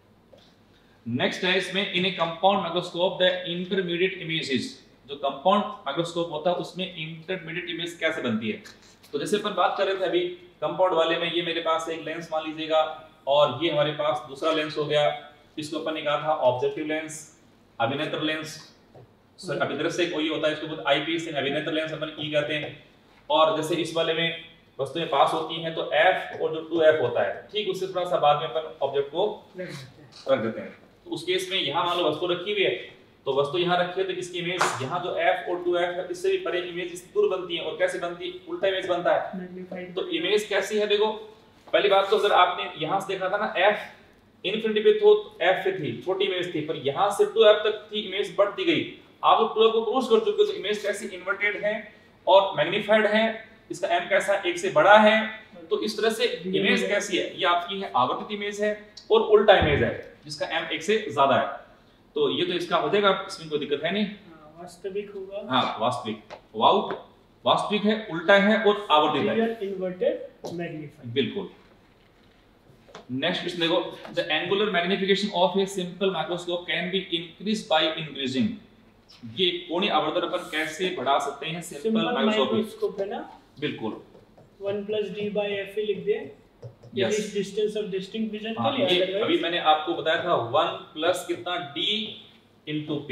A: नेक्स्ट है इसमें, in a compound microscope the intermediate images, जो कंपाउंड माइक्रोस्कोप होता है उसमें इंटरमीडिएट इमेज कैसे बनती है? तो जैसे अपन बात कर रहे थे अभी कंपाउंड वाले में, ये मेरे पास एक लेंस मान लीजिएगा और ये हमारे पास दूसरा लेंस हो गया, इसको अपन ने कहा था ऑब्जेक्टिव लेंस, अभिनेत्र लेंस, सर अभिदृश्य कोई होता है, इसको बोलते आई पीस, अभिनेत्र लेंस अपन ई कहते हैं। और जैसे इस वाले में वस्तुएं पास होती हैं तो एफ और जो टू एफ होता है, ठीक उससे थोड़ा सा बाद में अपन ऑब्जेक्ट को रख देते हैं। तो उस केस में यहाँ मान लो वस्तु रखी हुई है, तो वस्तु यहाँ रखी है तो इसकी इमेज यहाँ जो एफ और टू एफ है इससे भी परे इमेज इस दूर बनती है, और कैसे बनती है? उल्टा इमेज बनता है। तो इमेज कैसी है देखो, पहली बात तो अगर आपने यहाँ से देखा था ना, एफ इनफिनिटी पे तो एफ पे थी, छोटी इमेज थी, पर यहाँ से टू एफ तक थी इमेज बढ़ती गई, आप लोग टू एफ को क्रॉस कर चुके हो, तो इमेज कैसी? इन्वर्टेड है और मैग्नीफाइड है, इसका एम कैसा? एक से बड़ा है। तो इस तरह से इमेज कैसी है? ये आपकी है आवर्तित इमेज है और उल्टा इमेज है जिसका एम एक से ज्यादा है। तो ये तो इसका हो जाएगा, इसमें कोई दिक्कत है नहीं,
B: वास्तविक होगा।
A: हाँ वास्तविक, वाउ वास्तविक है, उल्टा है और आवर्तित है,
B: इन्वर्टेड मैग्नीफाइड,
A: बिल्कुल। नेक्स्ट क्वेश्चन देखो, the angular magnification of a simple microscope can be increase by increasing, ये कोणीय आवर्धन अपन कैसे बढ़ा सकते हैं सिंपल माइक्रोस्कोप
B: है ना,
A: बिल्कुल
B: one plus D by F लिख दे,
A: yes
B: distance of distinct vision
A: हाँ,
B: के लिए।
A: ये अभी मैंने आपको बताया था वन प्लस कितना डी इनटू पी,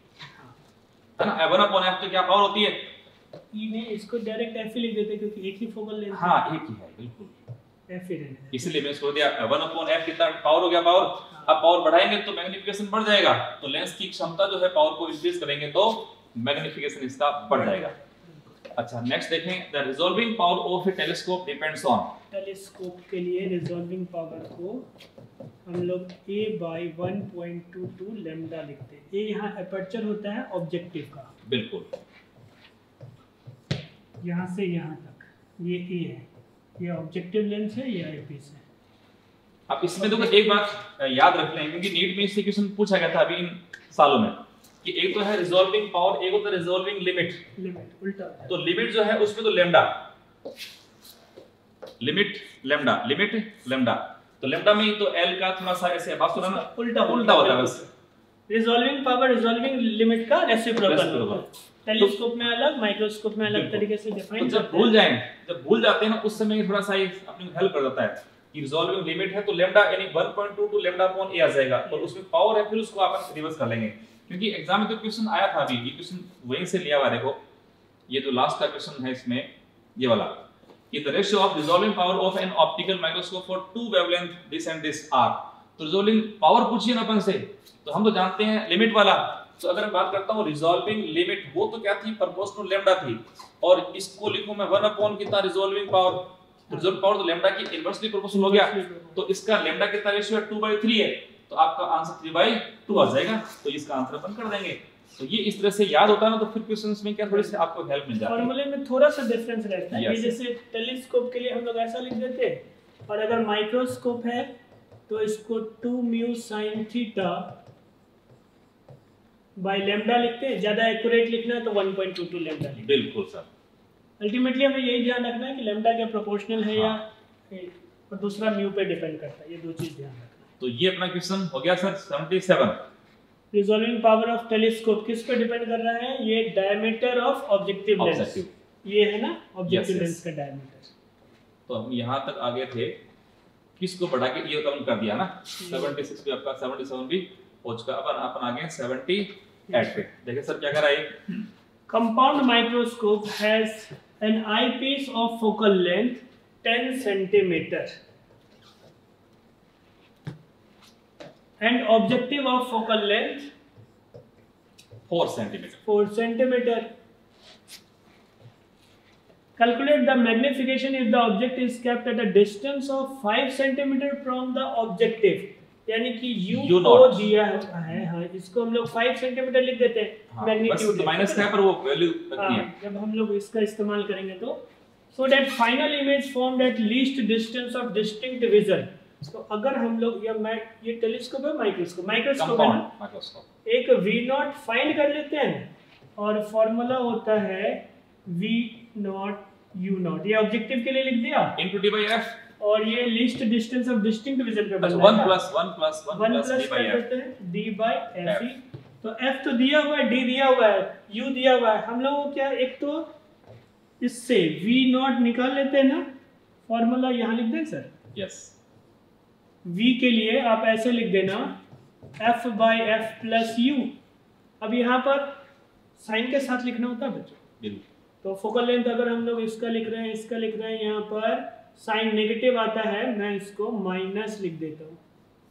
A: है ना, वन अपॉन एफ तो क्या पावर होती है?
B: ई में इसको डायरेक्ट एफ लिख देते क्योंकि एक ही फोकल लेंथ,
A: हाँ एक ही है, बिल्कुल
B: एफ ही रहने,
A: इसलिए मैं इसको दिया वन अपॉन एफ कितना पावर हो गया? पावर। अब पावर बढ़ाएंगे तो मैग्निफिकेशन बढ़ जाएगा, तो लेंस की क्षमता जो है पावर को इंक्रीज करेंगे तो मैग्निफिकेशन इसका बढ़ जाएगा। अच्छा नेक्स्ट देखें, the resolving power of a telescope depends on,
B: telescope के लिए रिजॉल्विंग पावर को हम लोग a by one point two two lambda लिखते हैं। ये यहाँ एपर्चर होता है ऑब्जेक्टिव का,
A: बिल्कुल
B: यहाँ से यहाँ तक ये a है, ये ऑब्जेक्टिव लेंस है, ये आईपीस है।
A: अब इसमें देखो एक बात याद रख लें, क्योंकि नीट में इससे क्वेश्चन पूछा गया था अभी इन सालों में, कि एक तो है रिजॉल्विंग पावर, एक होता है रिजॉल्विंग लिमिट।
B: लिमिट उल्टा,
A: तो लिमिट जो है उसमें तो lambda, limit lambda, limit lambda, तो लैम्डा में तो एल का थोड़ा सा ऐसे बात सुना ना,
B: उल्टा
A: उल्टा होता है बस।
B: रिजॉल्विंग पावर रिजॉल्विंग लिमिट का रेसिप्रोकल, टेलीस्कोप में अलग, माइक्रोस्कोप में अलग तरीके से डिफाइन।
A: तो जब भूल जाएं, जब भूल जाते हैं ना उस समय थोड़ा सा अपने को हेल्प कर देता है कि रिजॉल्विंग लिमिट है तो लैम्डा यानी one point two two lambda upon A आ जाएगा, और उसमें पावर है फिर उसको अपन रिवर्स कर लेंगे, क्योंकि एग्जाम में तो क्वेश्चन आया था अभी, ये क्वेश्चन वहीं से लिया हुआ है। देखो ये जो लास्ट का क्वेश्चन है इसमें ये वाला, कि the ratio of resolving power of an optical microscope for two wavelength this and this are, तो रिजॉल्विंग पावर पूछिए ना अपन से, तो हम तो जानते हैं लिमिट वाला। तो अगर मैं बात करता हूँ रिजॉल्विंग लिमिट, वो तो क्या थी? प्रोपोर्शनल लैम्डा थी, और इसको लिखूं मैं वन अपॉन कितना रिजॉल्विंग पावर, तो रिजॉल्व पावर तो लैम्डा की इनवर्सली प्रोपोर्शनल हो गया, तो इसका लैम्डा कितना रेशियो है, टू बाई थ्री है, तो आपका आंसर थ्री बाई टू आ जाएगा, तो इसका आंसर अपन कर देंगे। तो ये इस तरह से याद होता है ना, तो फिर क्वेश्चंस में क्या थोड़ी सी आपको हेल्प मिल जाती है।
B: फॉर्मूले में थोड़ा सा डिफरेंस रहता है,
A: yes.
B: ये जैसे टेलीस्कोप के लिए हम लोग ऐसा लिख देते हैं, और अगर माइक्रोस्कोप है तो इसको two mu sine theta by lambda लिखते हैं, ज्यादा एक्यूरेट लिखना है तो one point two two lambda लिखते हैं।
A: बिल्कुल सर,
B: अल्टीमेटली हमें यही ध्यान रखना है कि लैम्डा क्या प्रोपोर्शनल है,
A: हाँ।
B: या और दूसरा म्यू पे डिपेंड करता है, ये दो चीज ध्यान रखना है।
A: तो ये अपना क्वेश्चन हो गया sir seventy seven.
B: Resolving power of telescope किस पे डिपेंड कर रहा है, ये डायमीटर ऑफ ऑब्जेक्टिव लेंस, ये है ना ऑब्जेक्टिव लेंस का डायमीटर।
A: तो हम यहाँ तक आ गए थे, किसको बढ़ा के ये काउंट कर दिया ना, सेवेंटी सिक्स पे आपका सेवेंटी सेवन भी हो चुका। अपन अपन आ गए सेवेंटी एट पे। देखिए सर क्या कर रहा है,
B: compound microscope has an eyepiece of focal length ten centimetre and objective of focal length
A: four centimetre.
B: four centimeter. Calculate the magnification if the object is kept at a distance of five centimeter from the objective. यानी कि U,
A: U
B: को
A: naught
B: दिया है, हाँ इसको हम लोग five centimetre लिख देते हैं,
A: हाँ,
B: मैग्नीट्यूड
A: बस माइनस का है पर वो वैल्यू लगती है।
B: जब हम लोग इसका इस्तेमाल करेंगे तो so that final image formed at least distance of distinct vision. तो अगर हम लोग या मैं ये टेलीस्कोप है माइक्रोस्कोप माइक्रोस्कोप है ना,
A: माइक्रोस्कोप
B: एक V नॉट फाइंड कर लेते हैं और फॉर्मूला होता है V नॉट U नॉट, ये ऑब्जेक्टिव के लिए लिख दिया
A: इनटू डी बाई एफ,
B: और ये least distance of distinct vision पे
A: अच्छा
B: बनता
A: वन
B: है
A: plus one plus one
B: one
A: plus
B: plus
A: D by
B: कर
A: एफ।
B: देते हैं D बाई एफ ही। तो F तो दिया हुआ है, D दिया हुआ है, U दिया हुआ है, हम लोगों को क्या एक तो इससे V नॉट निकाल लेते हैं ना, फॉर्मूला यहाँ लिख दें सर।
A: यस,
B: V के लिए आप ऐसे लिख देना F by F plus U. अब यहाँ पर साइन के साथ लिखना होता है बच्चों, तो फोकल लेंथ अगर हम लोग इसका लिख रहे हैं इसका लिख रहे हैं, यहाँ पर साइन नेगेटिव आता है, मैं इसको माइनस लिख देता हूँ,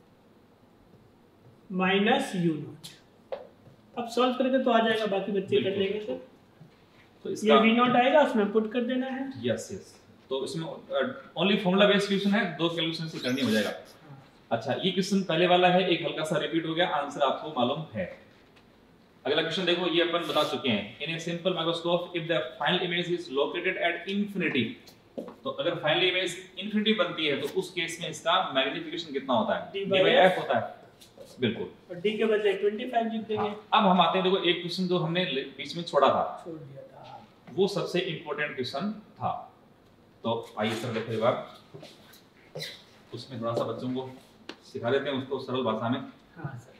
B: माइनस यू नॉट। अब सॉल्व करेंगे तो आ जाएगा, बाकी बच्चे कर लेंगे सर।
A: तो
B: ये
A: इसका
B: V नॉट आएगा, उसमें पुट कर देना है।
A: यस यस, तो इसमें ओनली फॉर्मूला बेस्ड क्वेश्चन है, दो कैलकुलेशन से करनी हो जाएगा। अच्छा ये क्वेश्चन पहले वाला है, एक हल्का सा रिपीट हो गया, आंसर आपको मालूम है। अगला क्वेश्चन देखो, ये अपन बता चुके हैं। In a simple microscope if the final image is located at infinity, तो अगर फाइनल इमेज इंफिनिटी बनती है तो उस केस में इसका मैग्नीफिकेशन कितना होता है,
B: D
A: D
B: by
A: by
B: F
A: F होता है। बिल्कुल,
B: और D के बदले पच्चीस लिख देंगे।
A: अब हम आते हैं, देखो एक क्वेश्चन जो हमने बीच में छोड़ा था,
B: छोड़ दिया था,
A: वो सबसे इंपॉर्टेंट क्वेश्चन था। तो आइए सर देखो एक बार, उसमें थोड़ा सा बच्चों को सिखा देते हैं उसको सरल भाषा में।
B: हाँ सर।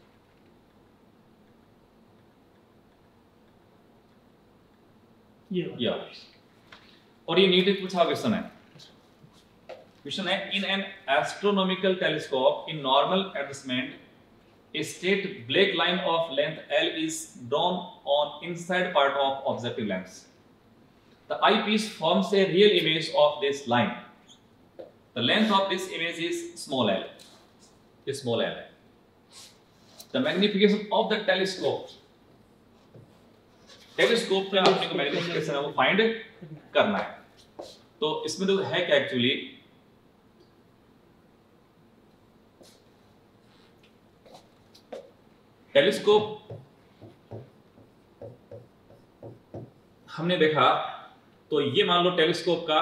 B: ये
A: या और ये नीट में पूछा क्वेश्चन है। क्वेश्चन है, in an astronomical telescope in normal adjustment a straight black line of length L is drawn on inside part of objective lens. The eyepiece forms a real image of this line. The length of this image is small l. Is small l. The magnification of the telescope. Telescope का आपने को magnification है वो find करना है। तो इसमें तो है क्या एक्चुअली, टेलीस्कोप हमने देखा, तो ये मान लो टेलीस्कोप का,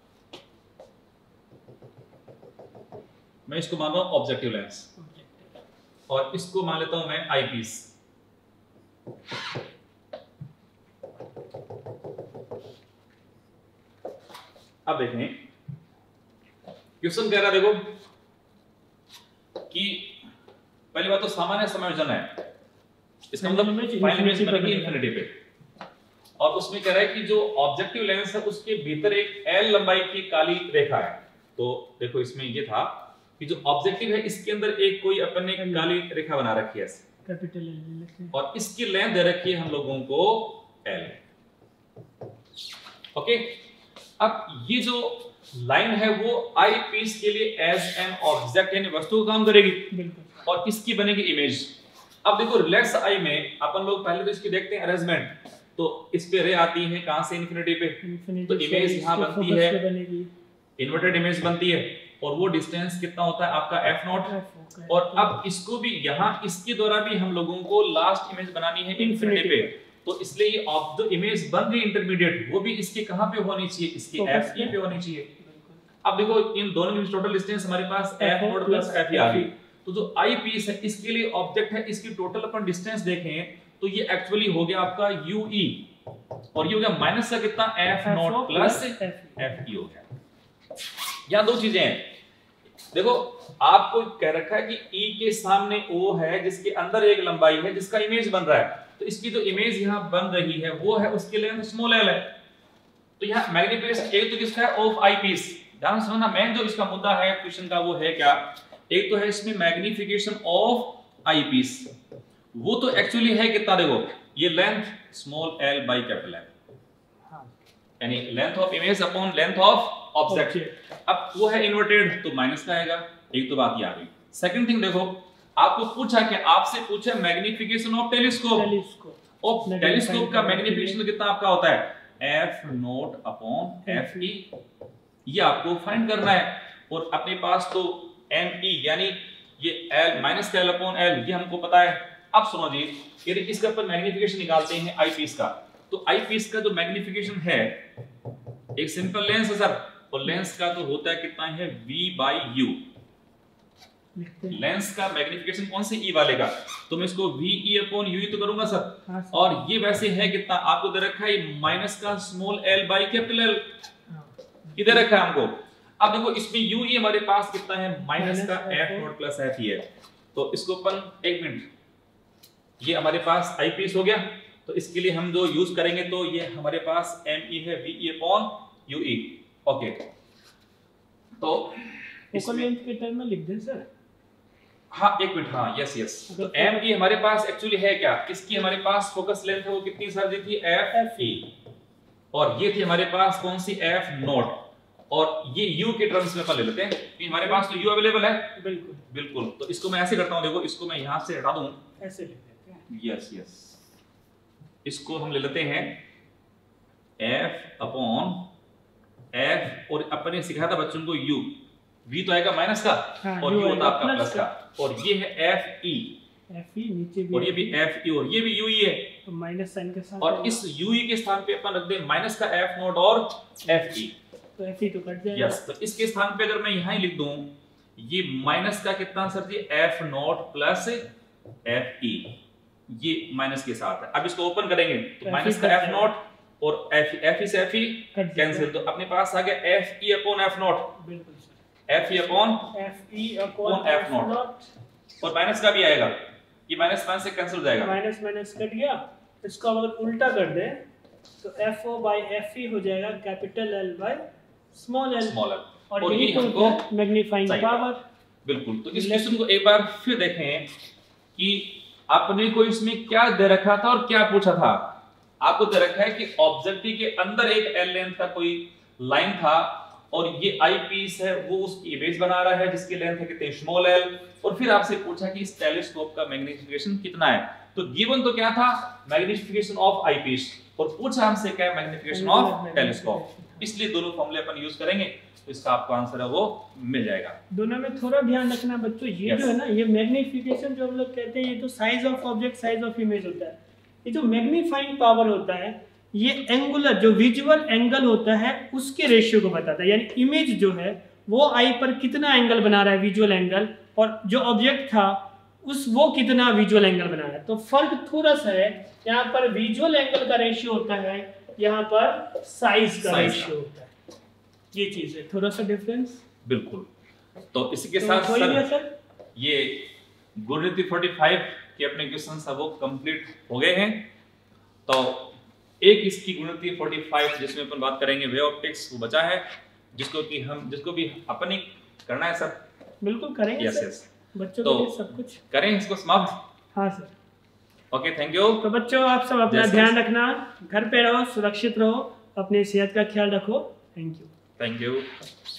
A: मैं इसको मान रहा हूं ऑब्जेक्टिव लेंस, और इसको मान लेता हूं मैं आईपीस। अब देखें क्वेश्चन कह रहा, देखो कि पहली बात तो सामान्य समायोजन है, इसका मतलब फाइनल इमेज बनेगी इंफिनिटी पे, और उसमें कह रहा है कि जो ऑब्जेक्टिव लेंस है उसके भीतर एक एल लंबाई की काली रेखा है। तो देखो इसमें ये था कि जो ऑब्जेक्टिव है इसके अंदर एक कोई अपन ने काली रेखा बना रखी है
B: कैपिटल एल,
A: और इसकी लेंथ दे रखी है हम लोगों को एल। ओके, अब ये जो लाइन है वो आई पीस के लिए एज एन ऑब्जेक्ट यानी वस्तु का काम करेगी, और इसकी बनेगी इमेज। अब देखो रिलैक्स आई में अपन लोग पहले तो इसकी देखते हैं अरेंजमेंट, तो इस पे रे आती है कहां से, इंफिनिटी पे, तो इमेज यहां बनती है इन्वर्टेड इमेज बनती है और वो डिस्टेंस कितना होता है आपका एफ नॉट। और अब इसको भी यहाँ इसके द्वारा भी हम लोगों को लास्ट इमेज बनानी है इन्फिनिटी पे, तो इसलिए ये ऑफ द इमेज बन गई इंटरमीडिएट, वो भी इसके कहाँ पे होनी चाहिए, इसके एफ ई पे होनी चाहिए। अब देखो इन दोनों की टोटल डिस्टेंस हमारे पास F naught plus F E आ गई, तो जो आई पीस है इसके लिए ऑब्जेक्ट है, इसकी टोटल अपन डिस्टेंस देखें तो ये एक्चुअली हो गया आपका यूई, और ये हो गया माइनस का कितना F naught plus F E हो गया। यहाँ दो चीजें हैं, देखो आपको कह रखा है कि ई के सामने ओ है जिसके अंदर एक लंबाई है जिसका इमेज बन रहा है, तो इसकी जो इमेज यहाँ बन रही है वो है उसके लेंथ स्मॉल एल है। तो यहाँ मैग्निफिकेशन एक तो किसका है ऑफ आई पीस, ध्यान से सुनना, मेन जो इसका मुद्दा है क्वेश्चन का वो है क्या, एक तो है इसमें मैग्निफिकेशन ऑफ आई पीस, वो तो एक्चुअली है कितना, देखो ये length small L by capital L, यानी length of image upon length of object. अब वो है इन्वर्टेड तो माइनस का आएगा, एक तो बात ये आ गई। सेकंड थिंग देखो आपको पूछा कि आपसे पूछा magnification of telescope, of telescope का मैग्निफिकेशन कितना आपका होता है F naught upon F E, ये आपको फाइंड करना है। और अपने पास तो एम ई यानी ये एल माइनस का एल अपॉन एल ये हमको पता है। अब सुनो जी, यदि इसका अपन मैग्निफिकेशन निकालते हैं आई पीस का, तो आई पीस का जो मैग्निफिकेशन है एक सिंपल लेंस है सर, और लेंस का तो होता है कितना है v बाई यू, लेंस का मैग्निफिकेशन कौन से ई वाले का, तो मैं इसको v e अपॉन यू तो करूंगा सर। हाँ, सर। और ये वैसे है कितना आपको दे रखा है माइनस का small L by capital L, ये दे रखा है हमको। अब देखो इसमें यू ई हमारे पास कितना है माइनस का F naught plus F E है, तो इसको अपन एक मिनट, ये हमारे पास आई पीस हो गया, तो इसके लिए हम जो यूज करेंगे तो ये हमारे पास एम ई है V E upon U E. Okay, तो
B: फोकल लेंथ के टर्म में लिख दें सर।
A: हाँ एक मिनट, हाँ यस यस, तो एम ई हमारे पास एक्चुअली है क्या, किसकी हमारे पास फोकस लेंथ है वो कितनी सर दी थी एफ एफ ई, और ये थी हमारे पास कौन सी एफ नॉट, और ये u के टर्म्स में अपन ले लेते हैं कि हमारे पास तो u अवेलेबल है।
B: बिल्कुल
A: बिल्कुल, तो इसको मैं ऐसे करता हूं, देखो इसको मैं यहां से हटा दूं,
B: ऐसे ले लेते हैं,
A: यस यस, इसको हम ले लेते हैं f अपॉन f, और अपने सिखाया था बच्चों को u, v तो आएगा माइनस का, हाँ, और u होता आपका प्लस का, और ये है f e,
B: f e नीचे भी,
A: और ये भी f e, और ये भी u e है,
B: तो माइनस साइन के साथ,
A: और इस u e के स्थान पे अपन रख दें माइनस का f नॉट और f e,
B: तो f e तो कट जाएगा।
A: यस, तो इसके स्थान पे अगर मैं यहां ही लिख दूं ये माइनस का कितना sir ji f naught plus f e, ये माइनस के साथ है। अब इसको ओपन करेंगे तो माइनस का f नॉट और f f से f कैंसिल, तो अपने पास आ गया f e upon f naught,
B: बिल्कुल sir,
A: f e upon
B: f e upon f naught,
A: और माइनस का भी आएगा, ये माइनस माइनस से कैंसिल हो जाएगा,
B: माइनस माइनस कट गया। इसको अगर उल्टा कर दें तो f o by f e हो जाएगा capital L by small L,
A: small L,
B: और, और ये हमको मैग्नीफाइंग पावर।
A: बिल्कुल, तो इस क्वेश्चन को एक बार फिर देखें कि आपने को इसमें क्या दे रखा था और क्या पूछा था। आपको दे रखा है कि ऑब्जेक्टिव के अंदर एक एल लेंथ का कोई लाइन था, और ये आई पीस है वो उसकी इमेज बना रहा है जिसकी लेंथ है कितने स्मॉल एल, और फिर आपसे पूछा कि इस टेलीस्कोप का मैग्निफिकेशन कितना है, तो गिवन तो क्या था मैग्निफिकेशन ऑफ आई पीस, और पूछा हमसे क्या मैग्निफिकेशन ऑफ टेलीस्कोप, इसलिए दोनों फॉर्मूले अपन यूज करेंगे, तो इसका आपको आंसर है वो मिल जाएगा।
B: दोनों में थोड़ा ध्यान रखना बच्चों, ये yes. जो है ना, ये मैग्निफिकेशन जो हम लोग कहते हैं ये तो size of object size of image होता है, ये जो मैग्नीफाइंग पावर होता है ये एंगुलर जो विजुअल एंगल होता है उसके रेशियो को बताता है, यानी इमेज जो है वो आई पर कितना एंगल बना रहा है विजुअल एंगल, और जो ऑब्जेक्ट था उस वो कितना विजुअल एंगल बना रहा है। तो फर्क थोड़ा सा है, यहाँ पर विजुअल एंगल का रेशियो होता है, यहाँ पर साइज का रेशियो होता है, ये चीज है थोड़ा सा डिफरेंस।
A: बिल्कुल, तो इसी के
B: तो
A: साथ सर,
B: सर
A: ये गुणित पैंतालीस के अपने क्वेश्चन सब वो कंप्लीट हो गए हैं। तो एक इसकी गुणित पैंतालीस जिसमें अपन बात करेंगे वे ऑप्टिक्स वो बचा है, जिसको कि हम जिसको भी अपन ही करना है सर।
B: बिल्कुल करेंगे
A: यस
B: सर,
A: यस,
B: बच्चों
A: तो
B: के लिए सब कुछ
A: करें इसको समाप्त।
B: हाँ सर,
A: ओके, थैंक यू।
B: तो बच्चों आप सब अपना ध्यान रखना, घर पे रहो, सुरक्षित रहो, अपनी सेहत का ख्याल रखो। Thank you.
A: Thank you.